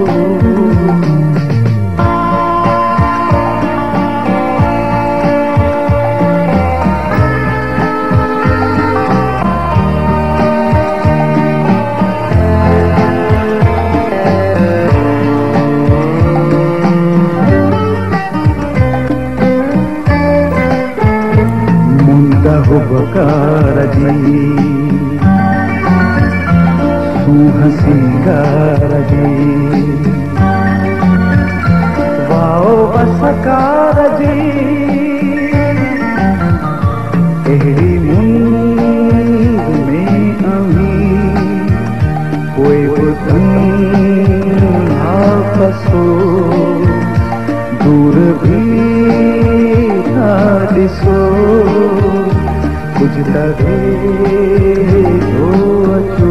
बकार जी सूह सिंगार जी वाओ बसकार जी अहिड़ी मुंद में अहीं कोई बुधन आपसो दूर भी था दिसो कुछ लगे जो अचो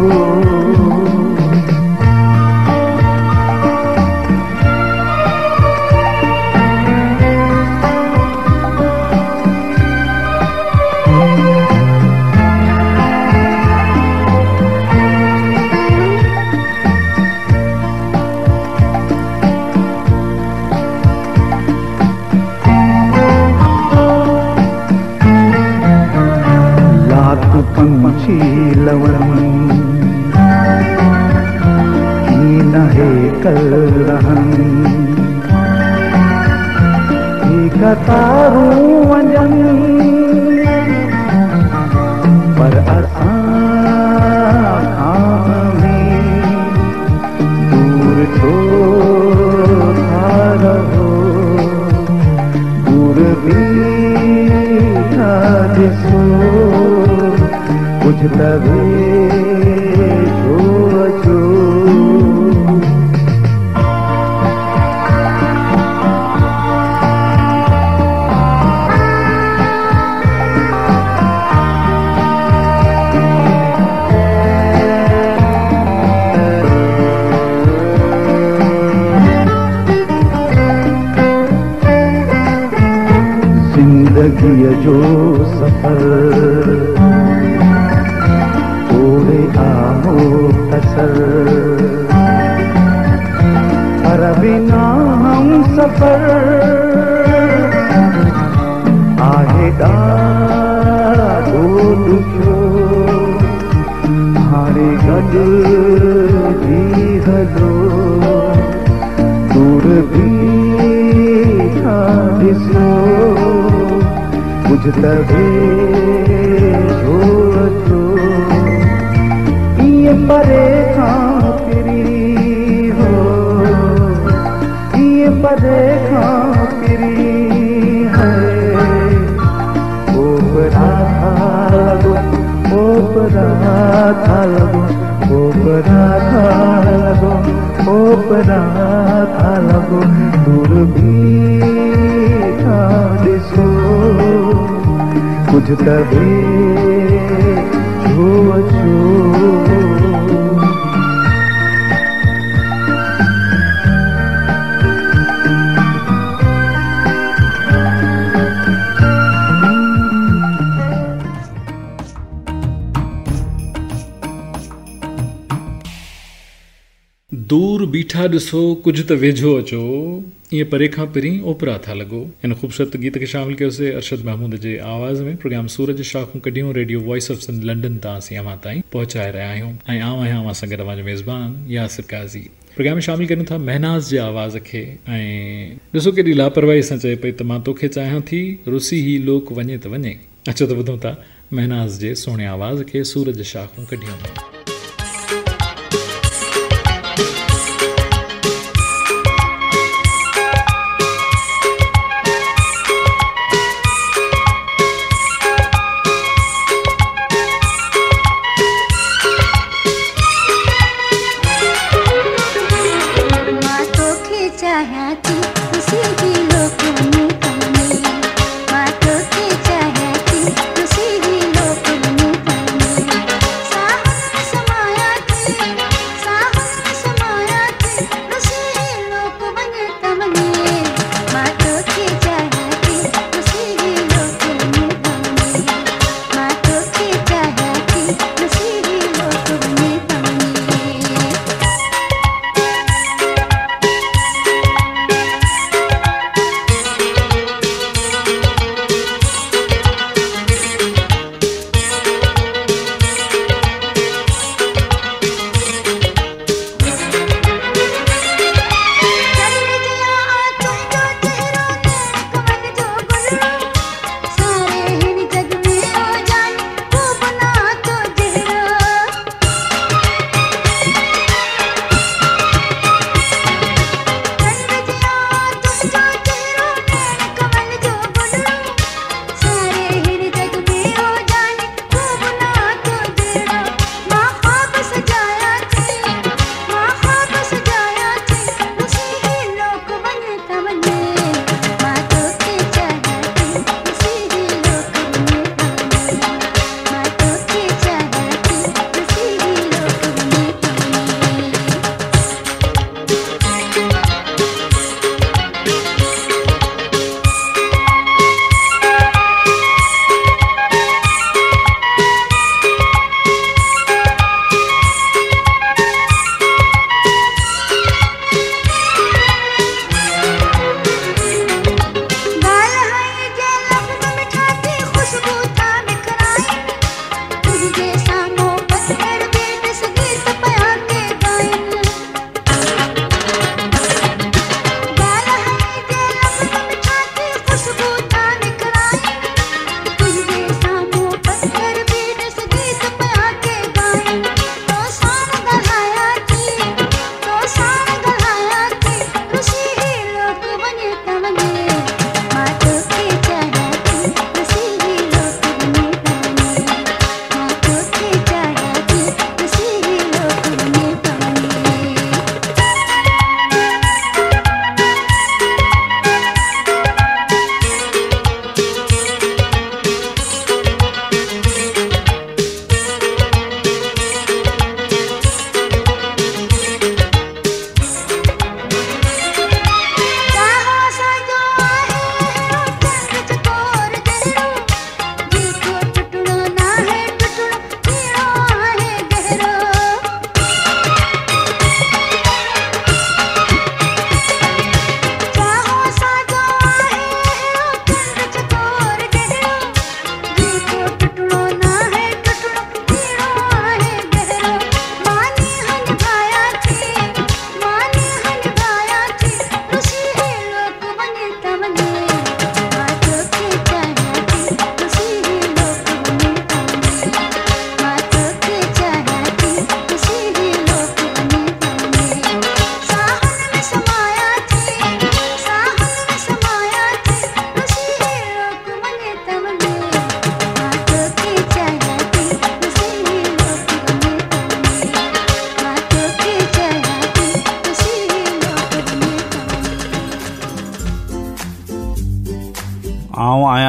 पंछी लवन की नहे कल रहन की कतारूं वजन पर असां खां में दूर छो था रहो दूर भी था ॾिसो कुछ लगे जो अचो जिंदगी जो सफर कसर पर बिना हम सफर आहे ॾाढो ॾुखियो हाणे गॾु जी हलो दूर भी था ॾिसो कुझु लगे जो अचो परे खां फिरी हो ये परे खां फिरी है ओपरा था लगो ओपरा था लगो ओपरा था लगो ओपरा था लगो दूर भी था ॾिसो कुझु लगे जो अचो दूर बीठा ॾिसो कुझु त वेझो अचो ईअं परे खां पहिरीं ओपरा था लॻो। हिन ख़ूबसूरत गीत खे शामिल कयोसीं अरशद महमूद जे आवाज़ में। प्रोग्राम सूरज शाखूं कढियूं radio voice of Sindh London तां असीं अवां ताईं पहुचाए रहिया आहियूं ऐं आऊं आहियां अवां सां गॾु अवां जो मेज़बान यासिर काज़ी। प्रोग्राम में शामिल कयूं था महनाज़ जे आवाज़ खे ऐं ॾिसो केॾी लापरवाही सां चए पई त मां तोखे चाहियां थी रुसी ही लोक वञे त वञे। अचो त ॿुधूं था महनाज़ जे सुहिणे आवाज़ खे सूरज शाखूं कढियूं। चाहती उसी ही लोक में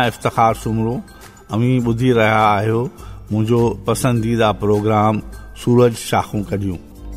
आहियां इफ़्तिख़ार सुमरो। अवी ॿुधी रहिया आहियो मुंहिंजो पसंदीदा प्रोग्राम सूरज शाखूं कढियूं।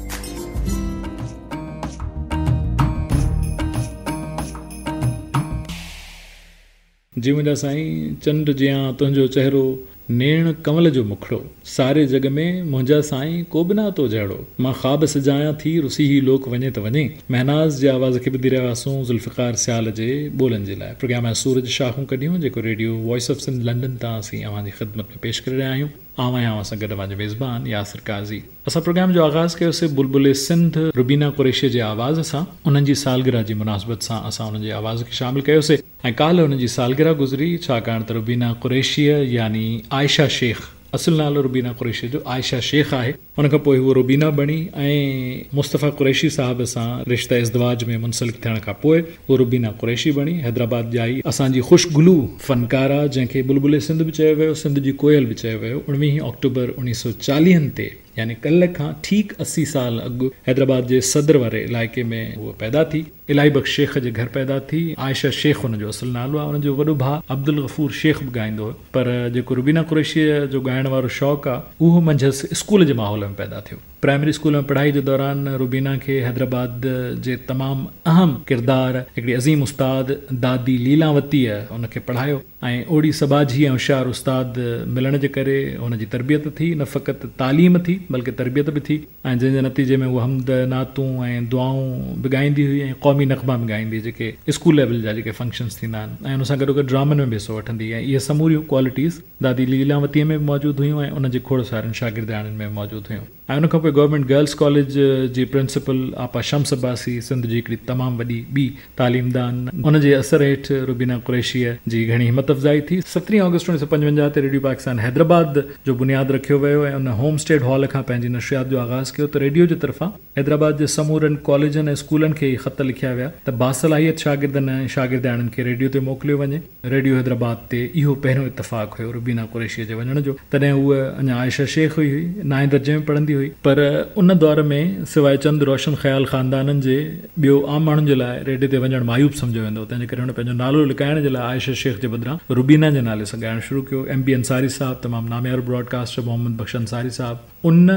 जी मुंहिंजा साईं, चंड जियां तुंहिंजो चहिरो, नेण कमल जो मुखड़ो, सारे जग में मुंहिंजा साईं को बि न तो जहिड़ो। मां ख़्वाब सजायां थी रुसी ही लोक वञे त वञे। महनाज़ जे आवाज़ खे ॿुधी रहिया हुआसीं ज़ुल्फ़िकार सियाल जे ॿोलनि जे लाइ। प्रोग्राम आहे सूरज शाखूं कढियूं, जेको radio voice of Sindh London तां असीं अव्हांजी ख़िदमत में पेश करे रहिया आहियूं। आवां आहियां असां गॾु मुंहिंजे मेज़बान यासिर काज़ी। असां प्रोग्राम जो आगाज़ कयोसीं बुलबुल सिंध रुबीना कुरैशी जे आवाज़ सां। उन्हनि जी सालगिरह जी मुनासिबत सां असां उन्हनि जे आवाज़ खे शामिल कयोसीं ऐं काल्ह उन्हनि जी सालगिरह गुज़री, छाकाणि त रुबीना कुरैशीअ यानी आयशा शेख, असुल नालो रुबीना कुरैशी जो आयशा शेख आहे। उन खां पोइ उहो रुबीना बणी ऐं मुस्तफ़ा कुरैशी साहब सां रिश्ता इज़दवाज में मुंसलिक थियण खां पोइ उहो रुबीना कुरैशी बणी। हैदराबाद जा ई असांजी ख़ुशगुलू फ़नकारा, जंहिंखे बुलबुल सिंध बि चयो वियो, सिंध जी कोयल बि चयो वियो, उणिवीह अक्टूबर उणिवीह सौ चालीहनि ते यानी कल्ह खां ठीकु असी साल अॻु हैदराबाद जे सदर वारे इलाइक़े में उहा पैदा थी। इलाही बख़्श शेख जे घर पैदा थी। आयशा शेख हुनजो असुल नालो आहे। हुनजो वॾो भाउ अब्दुल गफ़ूर शेख बि ॻाईंदो हो, पर जेको रुबीना कुरैशीअ जो ॻाइण वारो शौक़ु आहे उहो मंझसि स्कूल जे माहौल में पैदा थियो। प्राइमरी स्कूल में पढ़ाई जे दौरान रुबीना खे हैदराबाद जे तमामु अहम किरदार हिकिड़ी अज़ीम उस्ताद दादी लीलावतीअ उनखे पढ़ायो ऐं ओड़ी सबाजी ऐं होशियार उस्ताद मिलण जे करे हुनजी तरबियत थी। न फ़क़ति तालीम थी बल्कि तरबियत बि थी ऐं जंहिंजे नतीजे में उहा हमद नातूं ऐं दुआऊं बि ॻाईंदी हुई ऐं क़ौमी नग़मा बि ॻाईंदी, जेके स्कूल लेवल जा जेके फंक्शन्स थींदा आहिनि, ऐं उन सां गॾो गॾु ड्रामनि में बि हिसो वठंदी। ऐं इहे समूरियूं क्वालिटीज़ दादी लीलावतीअ में बि मौजूदु हुयूं ऐं उनजे खोड़ सारनि शागिर्दाणनि में मौजूदु हुयूं। ऐं उनखां पोइ गवर्नमेंट गर्ल्स कॉलेज जी प्रिंसिपल आपा शम्स अब्बासी, सिंध जी हिकिड़ी तमामु वॾी ॿी तालीमदान, उनजे असर हेठि रुबीना कुरैशीअ जी घणी हिमत अफ़ज़ाई थी। सत्रहीं ऑगस्ट उणिवीह सौ पंजवंजाह ते रेडियो पाकिस्तान हैदराबाद जो बुनियादु रखियो वियो ऐं उन होम स्टेट हॉल खां पंहिंजी नशियात जो आगाज़ कयो। त रेडियो जे तरफ़ां हैदराबाद जे समूरनि कॉलेजनि ऐं स्कूलनि खे ख़त लिखिया विया त बासलाहियत शागिर्दनि ऐं शागिर्दाणनि खे रेडियो ते मोकिलियो वञे। रेडियो हैदराबाद ते इहो पहिरियों इतफ़ाक़ हुयो रुबीना कुरैशीअ जे वञण जो। तॾहिं उहा अञा आयशा शेख हुई, नाएं दर्जे में पढ़ंदी हुई, पर उन दौर में सवाइ चंद रोशन ख़्याल ख़ानदाननि जे ॿियो आम माण्हुनि जे लाइ रेडियो ते वञणु मायूब सम्झो वेंदो। तंहिंजे करे हुन पंहिंजो नालो लिकाइण जे लाइ आयशा शेख जे बदिरां रुबीना जे नाले सां ॻाइणु शुरू कयो। एम बी अंसारी साहब तमामु नामियारो ब्रॉडकास्टर, मोहम्मद बख्श अंसारी साहब, उन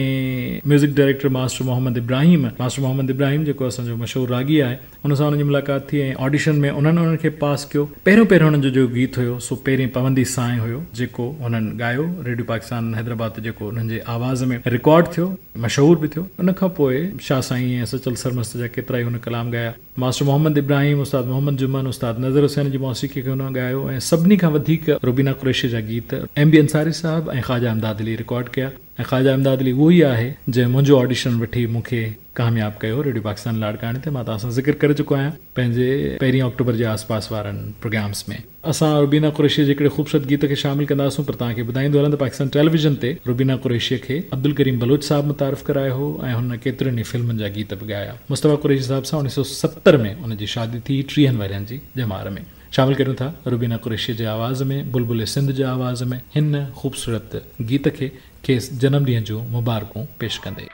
ऐं music director master Mohammad Ibrahim master Mohammad Ibrahim जेको असांजो मशहूरु रागी आहे, उन सां हुनजी मुलाक़ात थी ऐं ऑडिशन में उन्हनि उन्हनि खे पास कयो। पहिरियों पहिरियों हुननि जो जो गीत हुयो सो पहिरीं पवंदी साए हुयो, जेको हुननि ॻायो रेडियो पाकिस्तान हैदराबाद, जेको हुननि जे आवाज़ में रिकॉर्ड थियो, मशहूर भी थियो। उन खां पोइ शाह साईं ऐं सचल सरमस्त जा केतिरा ई हुन कलाम ॻाया। मास्टर मोहम्मद इब्राहिम, उस्ताद मोहम्मद जुमन, उस्ताद नज़र हुसैन जी मौसीक़ी खे हुन ॻायो ऐं सभिनी खां वधीक रुबीना कुरैशी जा गीत एम बी अंसारी साहब ऐं ख़्वाजा इमदाद अली रिकॉर्ड कया। ऐं ख़्वाजा इमदाद अली उहो ई आहे जंहिं मुंहिंजो ऑडिशन वठी मूंखे कामयाबु कयो रेडियो पाकिस्तान लाड़काणे ते। मां तव्हां सां ज़िक्र करे चुको आहियां पंहिंजे पहिरीं अक्टूबर जे आसपास वारनि प्रोग्राम्स में। असां रुबीना कुरैशी जे हिकिड़े ख़ूबसूरत गीत खे शामिल कंदासूं, पर तव्हांखे ॿुधाईंदो हलंदो पाकिस्तान टेलीविज़न ते रुबीना कुरैशीअ खे अब्दुल करीम बलोच साहब मुतारिफ़ करायो हो ऐं हुन केतिरनि ई फिल्मनि जा गीत बि ॻाया। मुस्तफ़ा कुरैशी साहब सां उणिवीह सौ सतर में उनजी शादी थी टीहनि वरियनि जी जमार में। शामिल करूं था रुबीना कुरैशी जे आवाज़ में, बुलबुल सिंध जे आवाज़ में हिन ख़ूबसूरत गीत खे खेसि जनम ॾींहं जूं मुबारकूं पेश कंदे।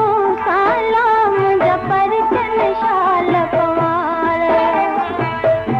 साला मुझ पर चल शाल पवार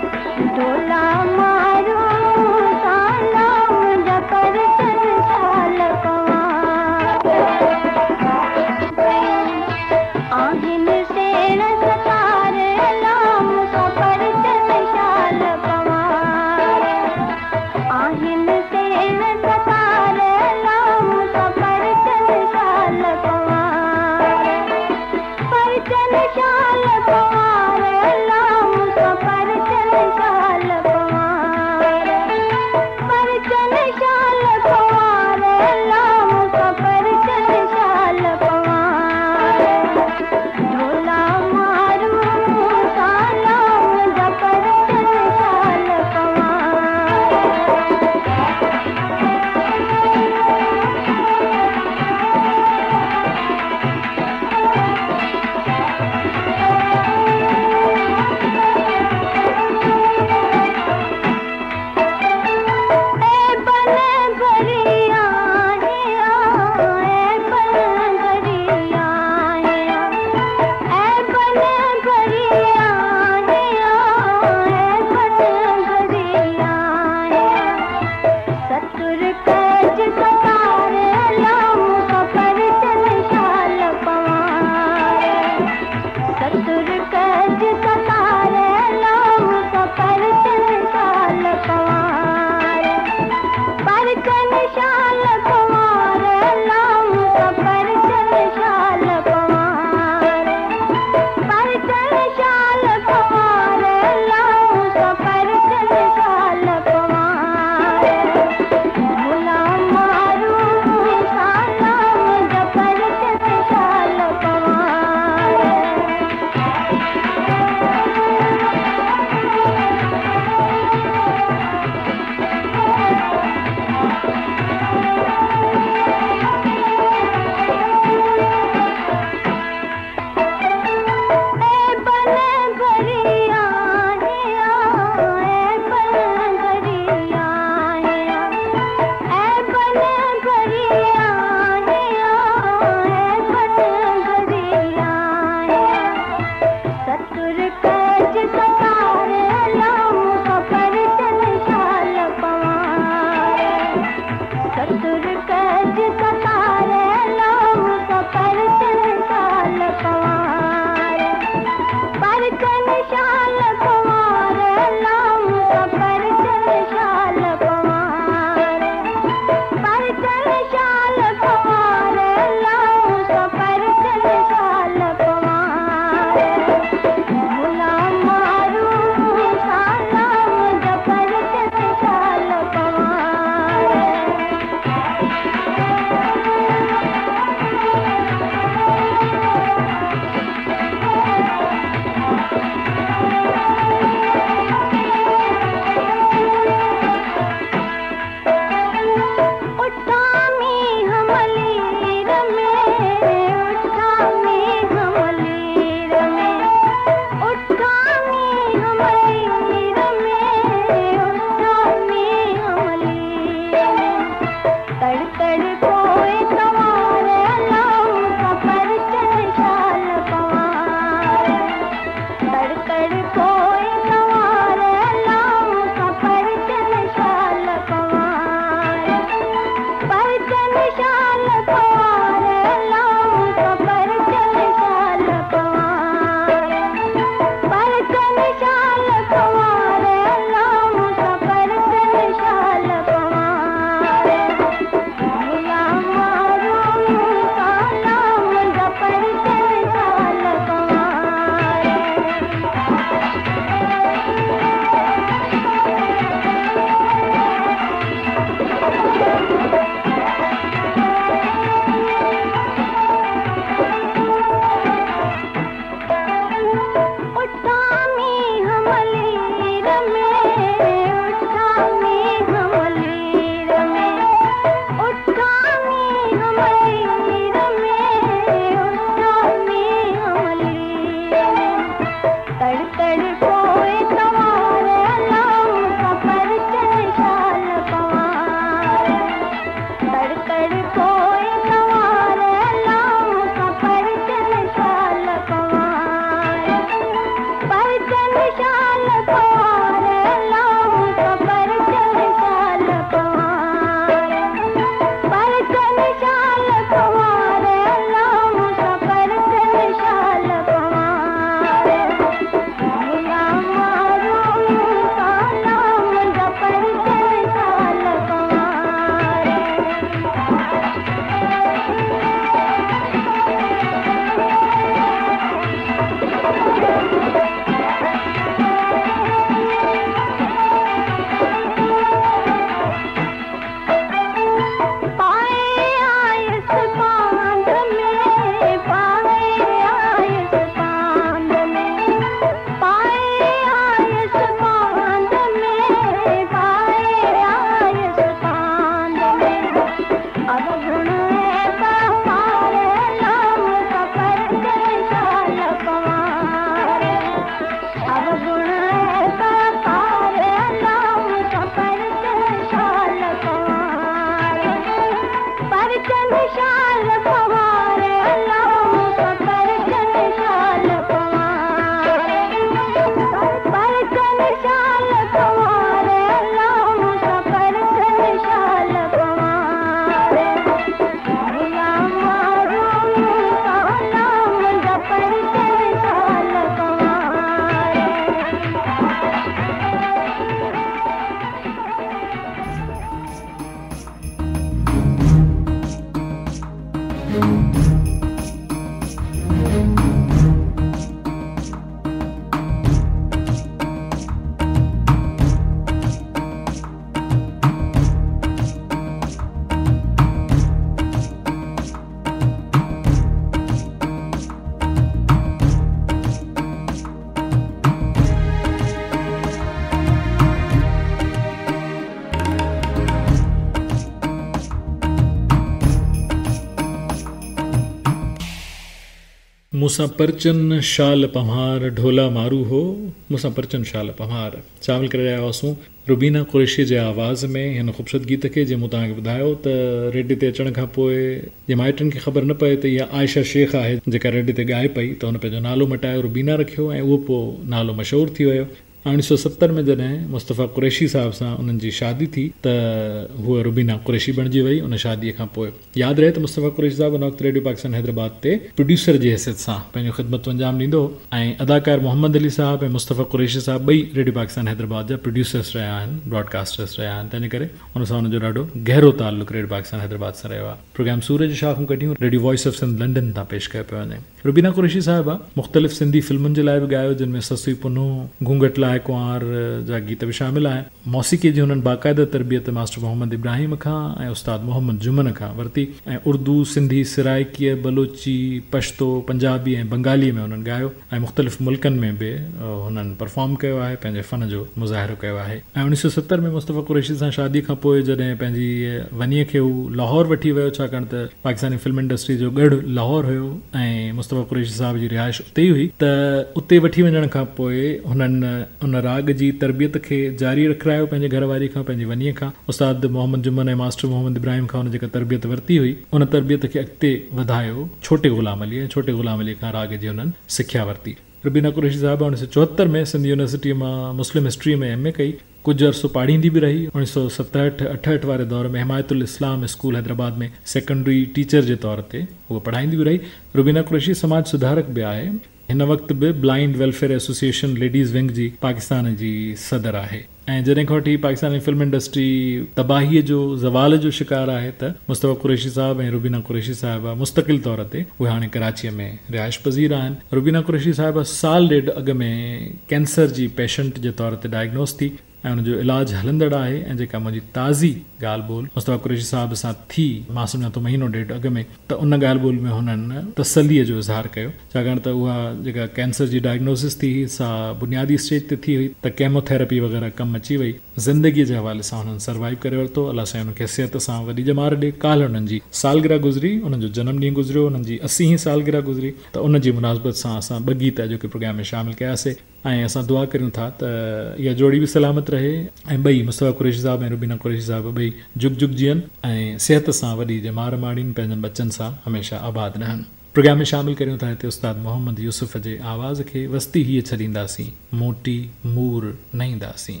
मूंसां परचन शाल पम्हार ढोला मारू हो मूंसां परचन शाल पम्हार शामिल करे रहिया हुआसीं रुबीना कुरैशी जे आवाज़ में हिन ख़ूबसूरत गीत खे जे मूं तव्हांखे ॿुधायो त रेडियो ते अचण खां पोइ जे माइटनि खे ख़बर न पए त इहा आयशा शेख आहे जेका रेडियो ते ॻाए पई त हुन पंहिंजो नालो मटायो रुबीना रखियो ऐं उहो पोइ नालो मशहूरु थी वियो। उणिवीह सौ सतरि में जॾहिं मुस्तफ़ा कुरैशी साहिब सां उन्हनि जी शादी थी त हूअ रुबीना कुरैशी बणिजी वई। उन शादीअ खां पोइ यादि रहे त मुस्तफ़ा कुरैशी साहिब उन वक़्तु रेडियो पाकिस्तान हैदराबाद ते प्रोड्यूसर जी हैसियत सां पंहिंजो ख़िदमत अंजाम ॾींदो ऐं अदाकार मोहम्मद अली साहिब ऐं मुस्तफ़ा कुरैशी साहिब ॿई रेडियो पाकिस्तान हैदराबाद जा प्रोड्यूसर्स रहिया आहिनि, ब्रॉडकास्टर्स रहिया आहिनि। तंहिंजे करे हुन सां हुनजो ॾाढो गहरो ताल्लुक़ रेडियो पाकिस्तान हैदराबाद सां रहियो आहे। प्रोग्राम सूरज शाखूं कढियूं radio voice of Sindh London तां पेश कयो पियो वञे। रुबीना कुरैशी साहिबा मुख़्तलिफ़ सिंधी फिल्मुनि जे लाइ बि ॻायो जिन में ससुई पुनू, घूंघट लाइ कुंवार जा गीत बि शामिल आहिनि। मौसीक़ी जी हुननि बाक़ाइदा तरबियत मास्टर मोहम्मद इब्राहिम खां ऐं उस्ताद मोहम्मद जुमन खां वरिती ऐं उर्दू, सिंधी, सिराइकीअ, बलोची, पश्तो, पंजाबी ऐं बंगाली में हुननि ॻायो ऐं मुख़्तलिफ़ मुल्कनि में बि हुननि परफॉर्म कयो आहे, पंहिंजे फ़न जो मुज़ाहिरो कयो आहे। ऐं उणिवीह सौ सतरि में मुस्तफ़ा कुरैशी सां शादी खां पोइ जॾहिं पंहिंजी वनीअ खे हू लाहौर वठी वियो छाकाणि त पाकिस्तानी फिल्म इंडस्ट्री जो गढ़ लाहौर हुयो ऐं मुस्तफ़ा कुरैशी साहिब जी रिहाइश उते ई हुई त उते वठी वञण खां पोइ हुननि उन राग जी तरबियत खे जारी रखायो पंहिंजे घरवारी खां, पंहिंजी वनीअ खां। उस्ताद मोहम्मद जुमन ऐं मास्टर मोहम्मद इब्राहिम खां हुन जेका तरबियत वरिती हुई उन तरबियत खे अॻिते वधायो छोटे ग़ुलाम अली ऐं छोटे ग़ुलाम अली खां राग जी हुननि सिख्या वरिती। रुबीना कुरैशी साहिब उणिवीह सौ चोहतरि में सिंध यूनिवर्सिटीअ मां मुस्लिम हिस्ट्री में एम ए कई, कुझु अर्सो पाढ़ींदी बि रही। उणिवीह सौ सतहठि अठहठि वारे दौर में हिमायतुल इस्लाम स्कूल हैदराबाद में सेकेंडरी टीचर जे तौर ते उहा पढ़ाईंदी बि रही। रुबीना कुरैशी समाज सुधारक बि आहे। हिन वक़्तु बि blind welfare association ladies wing जी पाकिस्तान जी सदर आहे ऐं जॾहिं खां वठी पाकिस्तानी फिल्म इंडस्ट्री तबाहीअ जो ज़वाल जो शिकार आहे त मुस्तफ़ा कुरैशी साहिब ऐं रुबीना कुरैशी साहिबा मुस्तक़िल तौर ते उहे हाणे कराचीअ में रिहाइश पज़ीर आहिनि। रुबीना कुरैशी साहिबा साल ॾेढ अॻु में कैंसर जी पेशेंट जे तौर ते डायग्नोस थी ऐं हुनजो इलाजु हलंदड़ आहे ऐं जेका मुंहिंजी ताज़ी ॻाल्हि ॿोल मुस्तफ़ा कुरैशी साहिब सां थी मां सम्झां थो महीनो ॾेढ अॻु में त उन ॻाल्हि ॿोल में हुननि तसलीअ जो इज़हार कयो छाकाणि त उहा जेका कैंसर जी डायग्नोसिस थी सा बुनियादी स्टेज ते थी हुई त केमोथेरेपी वग़ैरह कमु अची वई। ज़िंदगीअ जे हवाले सां हुननि सर्वाइव करे वरितो। अलाह साईं हुनखे सिहत सां वॾी ॼमार ॾे। काल्ह हुननि जी सालगिरह गुज़री, हुननि जो जनम ॾींहुं गुज़रियो, हुननि जी असीं सालगिरह गुज़री त उन जी मुनासिबत सां असां ॿ गीत अॼोके प्रोग्राम में शामिल कयासीं ऐं असां दुआ करियूं था त इहा जोड़ी बि सलामत रहे ऐं ॿई मुस्तफ़ा कुरैशी साहिब ऐं रुबीना कुरैशी साहिब ॿई जुग जुग जीअनि ऐं सिहत सां वॾी ॼमार माणीनि, पंहिंजनि बचनि सां हमेशह आबाद रहनि। प्रोग्राम में शामिल करियूं था हिते उस्ताद मोहम्मद यूसुफ जे आवाज़ खे। वस्ती हीअ छॾींदासीं, मोटी मूर न ईंदासीं।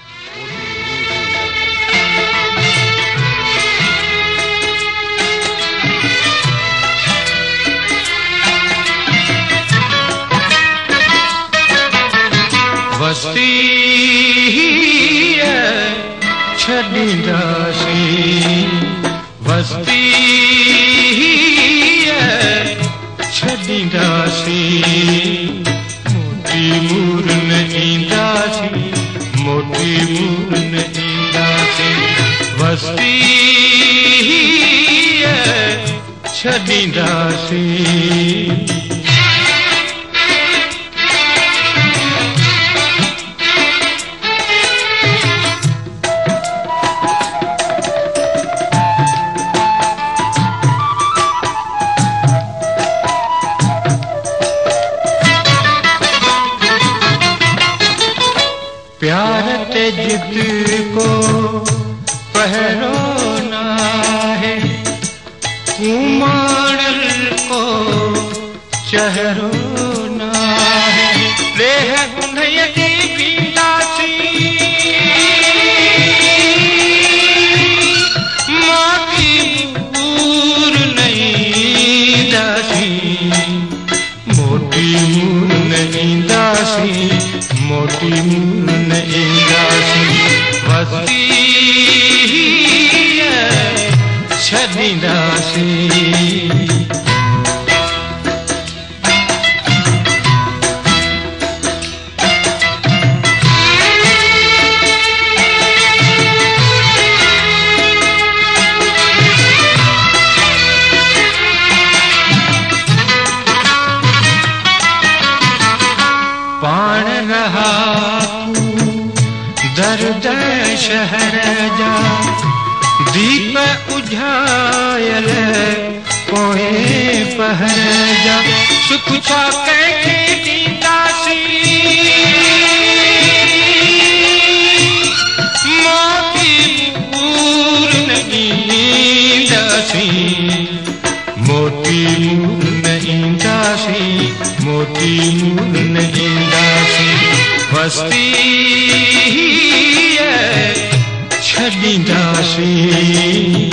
वस्ती छॾींदासीं, वस्ती छॾींदासीं, मोटी मूर न ईंदासीं, मोटी मूर न ईंदासीं, वस्ती छॾींदासीं। प्यार ते जिद को पहरो ना है, कुमार को चेहरो ना है, ले है उन्हें की पीतासी, मोटी मूर नहीं दासी, मोटी मूर नहीं दासी, मोटी मूर नहीं दासी, वस्ती छॾींदासीं। पाण रहा दर्द शहर जा, दीप उझायल पोए पहर जा, सुख छा कंहिंखे ॾींदासीं मोती मूर न ईंदासीं मोती मूर न ईंदासीं मोती मूर न ईंदासीं वस्ती छॾींदासीं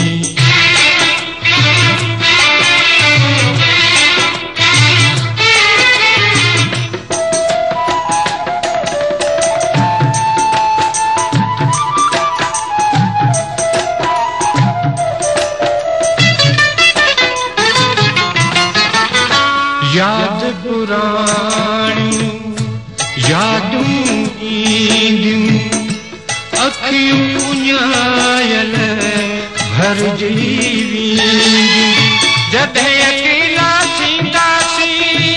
याद पुराणियूं यादूं ईंदियूं अखियूं उञायल भरजी वेंदियूं जॾहिं अकेला थींदासीं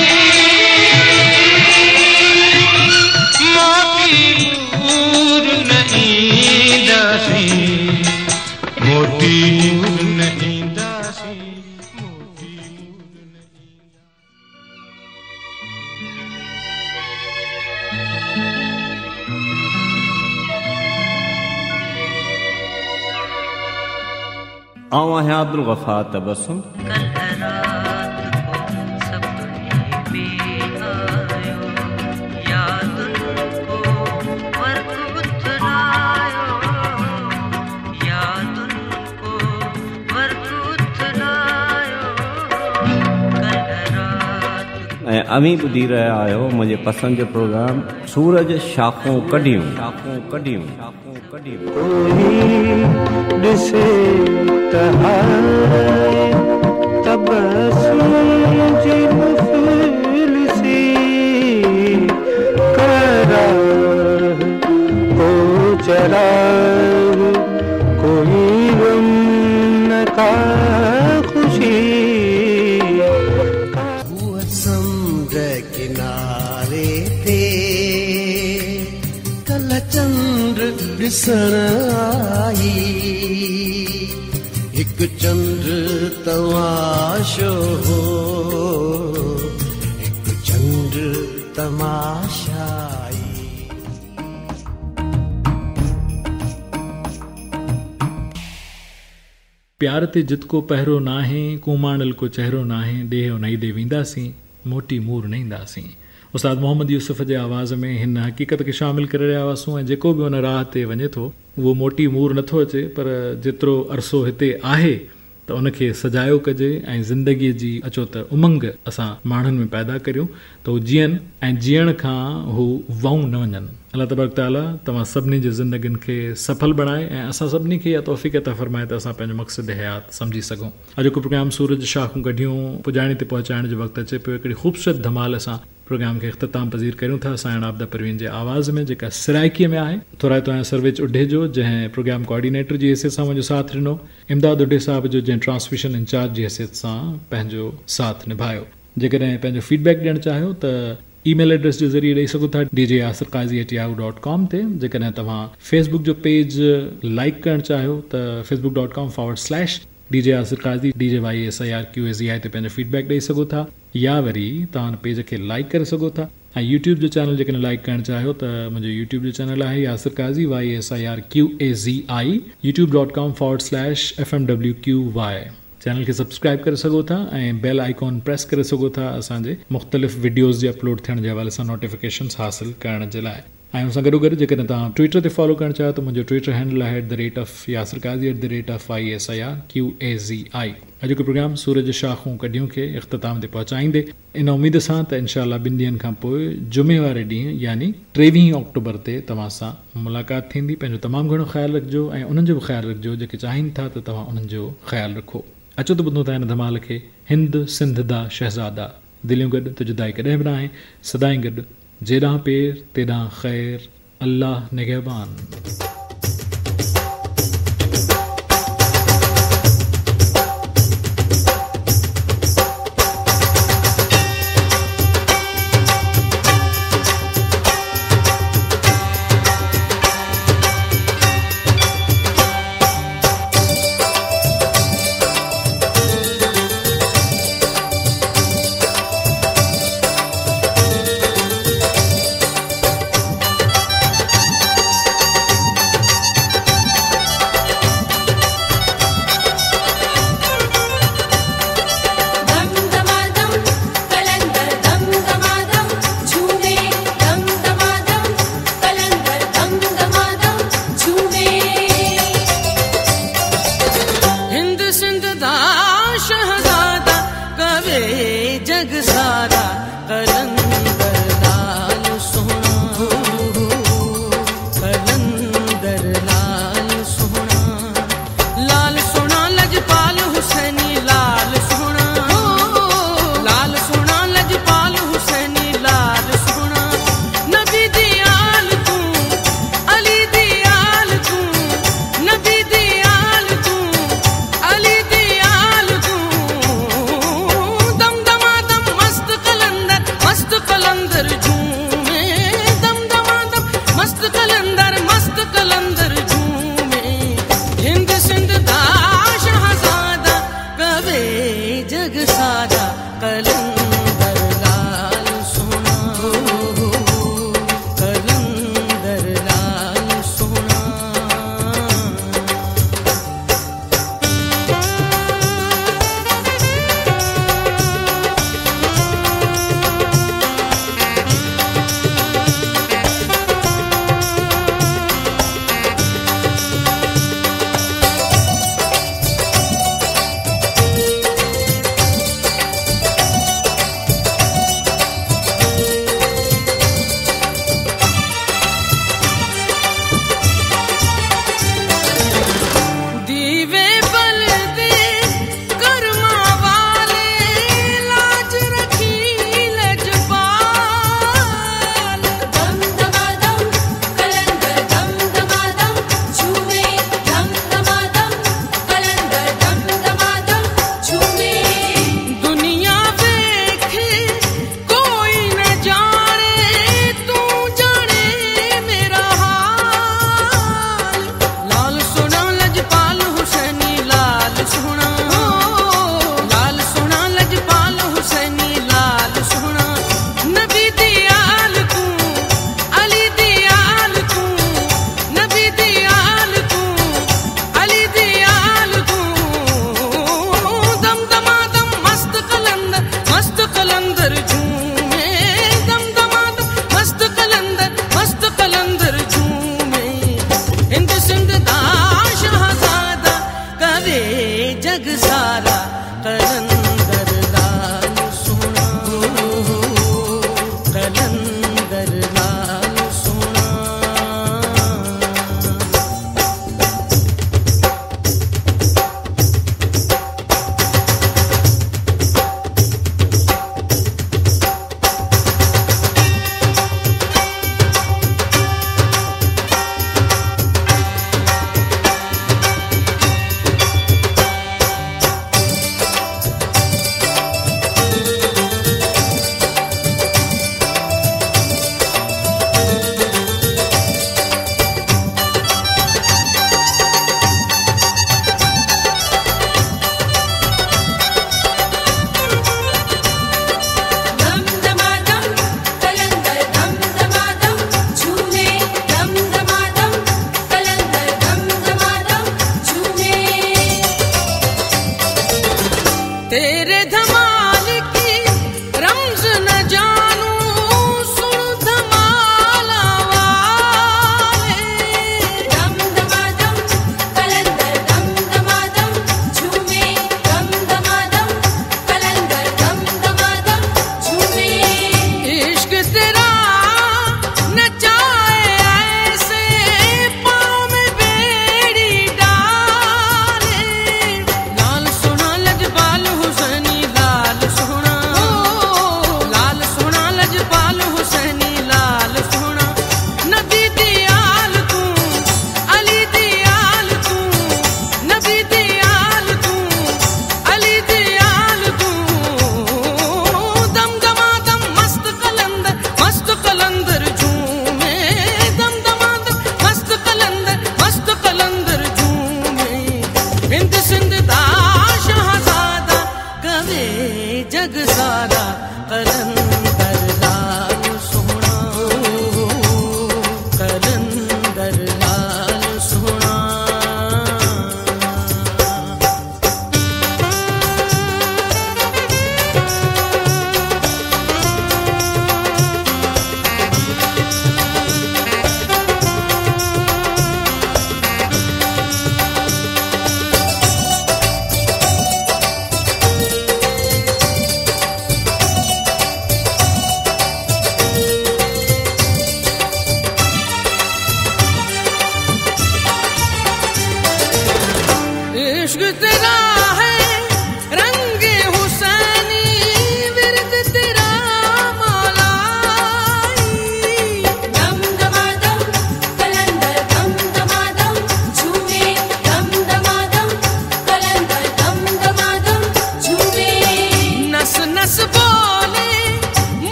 मोती मूर न ईंदासीं मोती मूर न ईंदासीं आऊं आहियां अब्दुल गफ़ार तबस्सुम ऐं अवी ॿुधी रहिया आहियो मुंहिंजे पसंदि जो प्रोग्राम सूरज शाखूं कढियूं शाखूं कढियूं शाखूं कढियूं ॾिसे त हाय तबस्सुम जी मुफ़लिसी करार को चराग कोई गम न का खुशी किनारे ते कल चंद्र ॾिसण आई हिकु चंद्र तमाशो हो हिकु चंद्र तमाशाई प्यार ते जित को पहिरो नाहे कुमाणल को चहिरो नाहे ॾेहो नई दे वेंदासीं मोटी मूर न ईंदासीं। उस्ताद मोहम्मद यूसुफ जे आवाज़ में हिन हक़ीक़त खे शामिल करे रहिया हुआसीं ऐं जेको बि हुन राह ते वञे थो उहो मोटी मूर नथो अचे पर जेतिरो अरसो हिते आहे त उनखे सजायो कजे ऐं ज़िंदगीअ जी अचो त उमंग असां माण्हुनि में पैदा करियूं त हू जीअनि ऐं जीअण खां हू वहूं न वञनि। अल्लाह तबारक ताला तव्हां सभिनी जी ज़िंदगियुनि खे सफल बणाए ऐं असां सभिनी खे इहा तौफ़ीक़ अता फ़रमाए त असां पंहिंजो मक़सद हयात सम्झी सघूं। अॼु को प्रोग्राम सूरज शाखूं कढियूं पुॼाणी ते पहुचाइण जो वक़्तु अचे पियो। हिकिड़ी ख़ूबसूरत धमाल असां प्रोग्राम खे इख़्तिताम पज़ीर करियूं था साइण आबदा परवीन जे आवाज़ में जेका सिराइकीअ में आहे। थोरा तो सर्वेज उडेजो जंहिं प्रोग्राम कोऑर्डिनेटर जी हैसियत सां मुंहिंजो साथ ॾिनो, इमदाद उडे साहब जो जंहिं ट्रांसमिशन इंचार्ज जी हैसियत सां पंहिंजो साथ निभायो। जेकॾहिं पंहिंजो फीडबैक ॾियणु चाहियो त ईमेल एड्रेस जे ज़रिए ॾेई सघो था D J Yasir Qazi at Yahoo dot com ते। जेकॾहिं तव्हां फेसबुक जो पेज लाइक करणु चाहियो त Facebook dot com forward slash D J Yasir Qazi D J Y S I R Q A Z I ते पंहिंजो फीडबैक ॾेई सघो था या वरी तव्हां पेज खे लाइक करे सघो था। ऐं यूट्यूब जो चैनल जेकॾहिं लाइक करणु चाहियो त मुंहिंजो यूट्यूब जो चैनल आहे Yasir Qazi Y S I R Q A Z I YouTube dot com forward slash F M W Q Y. Channel खे सब्सक्राइब करे सघो था ऐं बेल आइकॉन प्रेस करे सघो था असांजे मुख़्तलिफ़ वीडियोज़ जे अपलोड थियण जे हवाले सां नोटिफिकेशन्स हासिल करण जे लाइ। ऐं उन सां गॾोगॾु जेकॾहिं तव्हां ट्विटर ते फॉलो करणु चाहियो त मुंहिंजो ट्विटर हैंडल आहे at the rate of Yasir Qazi at the rate of I S I R Q A Z I. अॼु जो प्रोग्राम सूरज शाखूं कढियूं खे इख़्तिताम ते पहुचाईंदे इन उमेद सां त इनशाअल्लाह ॿिनि ॾींहंनि खां पोइ जुमे वारे ॾींहुं यानी टेवीह अक्टूबर ते तव्हां सां मुलाक़ात थींदी। पंहिंजो तमामु घणो ख़्यालु रखिजो ऐं उन्हनि जो बि ख़्यालु रखिजो जेके चाहिनि था त तव्हां उन्हनि जो ख़्यालु रखो। अचो त ॿुधूं था हिन धमाल खे हिंद सिंध दा शहज़ादा दिलियूं गॾु त जुदाई कॾहिं बि न आहे सदाईं गॾु जेॾां पेर तेॾां ख़ैर अल्लाह निगहबान।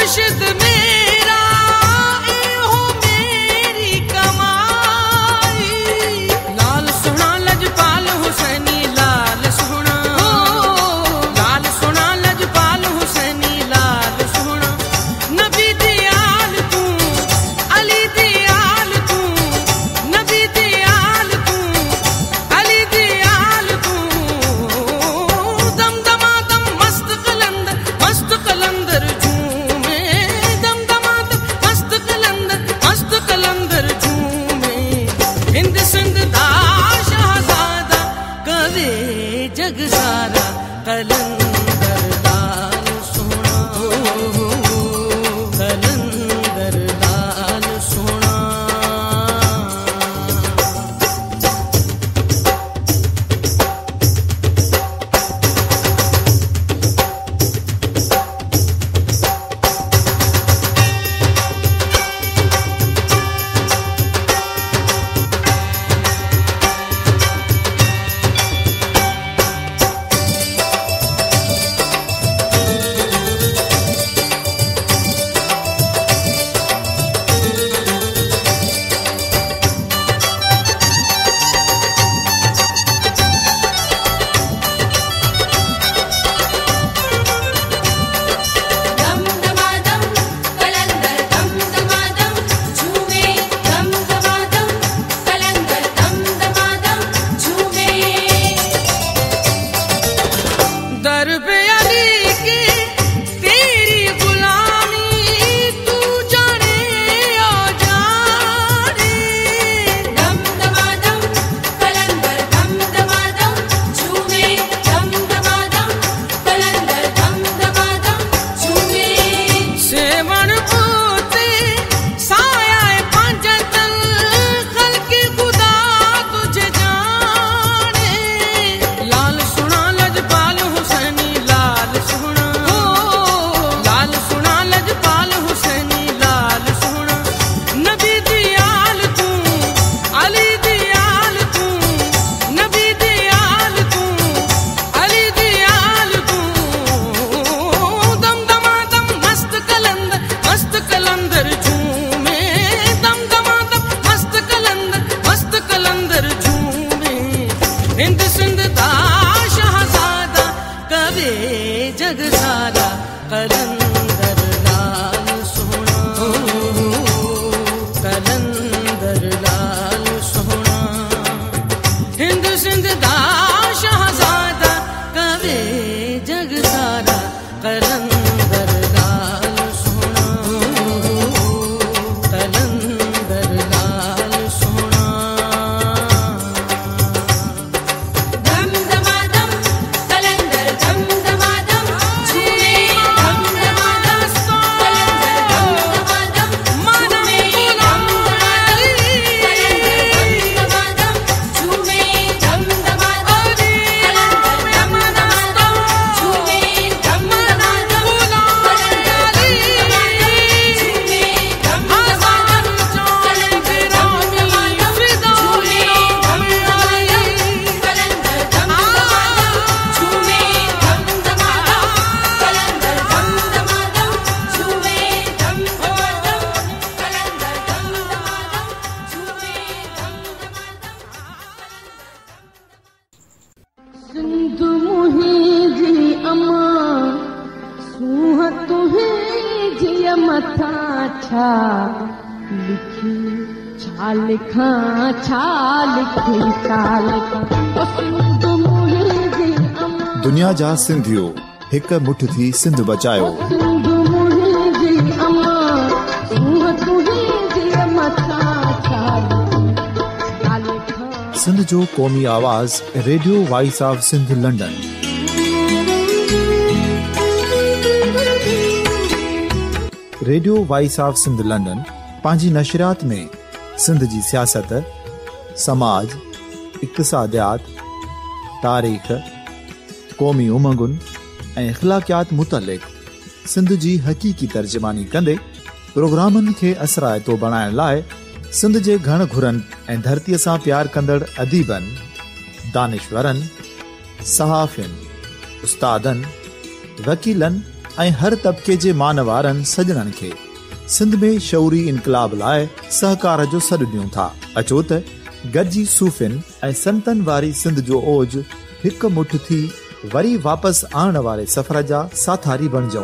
मुर्शिद मेरा एहो मेरी कमाई लाल सोना लजपाल हुसैनी लाल सोना लाल सोना लजपाल हुसैनी लाल सोना नबी दियाल तू अली दियाल तू नबी दियाल तू अली दियाल तू दम दमा दम मस्त कलंदर मस्त कलंदर झूमे दम दमा दम मस्त कलंदर मस्त कलंदर झूमे हिंद सिंध दा शहजादा कवे जग सारा कलंदर लाल सोना कलंदर लाल सोना दम दमादम कलंदर दम दमादम झूमे दम दमादम कलंदर दम दमादम झूमे दर पे अली के तेरी गुलामी तू जाने आ जाने दम दमादम कलंदर दम दमादम झूमे दम दमादम कलंदर दम दमादम झूमे सेवन पोते साया पंजतन खल्की खुदा तुझे जाने लाल सोना लजपाल हुसैनी लाल सोना लाल सोना लजपाल हुसैनी लाल सोना नबी दियाल तू अली दियाल तू नबी दियाल तू अली दियाल तू दम दमा दम मस्त कलंदर मस्त कलंदर झूमे दम दमा दम मस्त कलंदर मस्त कलंदर झूमे हिंद सिंध दा शहजादा कवे जग सारा कलंदर लाल सोना कलंदर लाल सोना हिंद सिंध दा शहजादा कवे जग सारा कलंदर लाल सोना कलंदर लाल सोना दम दमादम कलंदर दम दमादम झूमे दम दमादम कलंदर दम दमादम झूमे दम दमादम कलंदर दम दमादम झूमे दम दमादम कलंदर दम दमादम झूमे दम दमादम कलंदर दम दमादम झूमे दम दमादम कलंदर दम दमादम झूमे दम दमादम कलंदर दम दमादम झूमे दम दमादम कलंदर दम दमादम झूमे दम सिंधु मुहिंजी अमा सूह तुहिंजी मथा छा लिखी छा लिखां छा लिखी छा लिखां ओ सिंधु मुहिंजी अमा दुनिया जा सिंधियो हिक मुठ थी सिंध बचायो सिंधु मुहिंजी अमा सूह तुहिंजी मथा छा लिखी छा लिखां सिंध जो क़ौमी आवाज़ radio voice of Sindh London. Radio voice of Sindh London पंहिंजी नशरियात में सिंध जी सियासत, समाज, इक़्तिसादियात, तारीख़, क़ौमी उमंगुनि ऐं इख़्लाक़ियात मुतलिक़ सिंध जी हक़ीक़ी तर्जमानी कंदे प्रोग्रामनि खे असराइतो बणाइण लाइ सिंध जे घण घुरनि ऐं धरतीअ सां प्यार कंदड़ अदीबनि, दानिशवरनि, सहाफ़ियुनि, उस्तादनि, वकीलनि ऐं हर तबिके जे मान वारनि सजणनि खे सिंध में शौरी इनकलाब लाइ सहकार जो सॾु ॾियूं था। अचो त गॾिजी सूफ़िन ऐं संतनि वारी सिंध जो ओज हिकु मुठ थी वरी वापसि आणण वारे सफ़र जा साथारी बणिजऊं।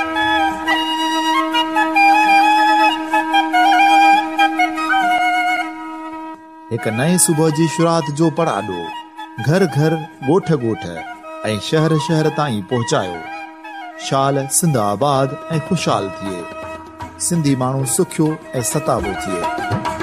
हिकु नए सुबुह जी शुरूआत जो पड़ाॾो घर घर ॻोठ ॻोठ ऐं शहर शहर ताईं पहुचायो। शाल सिंध आबाद ऐं ख़ुशहाल थिए, सिंधी माण्हू सुखियो ऐं सताबो थिए।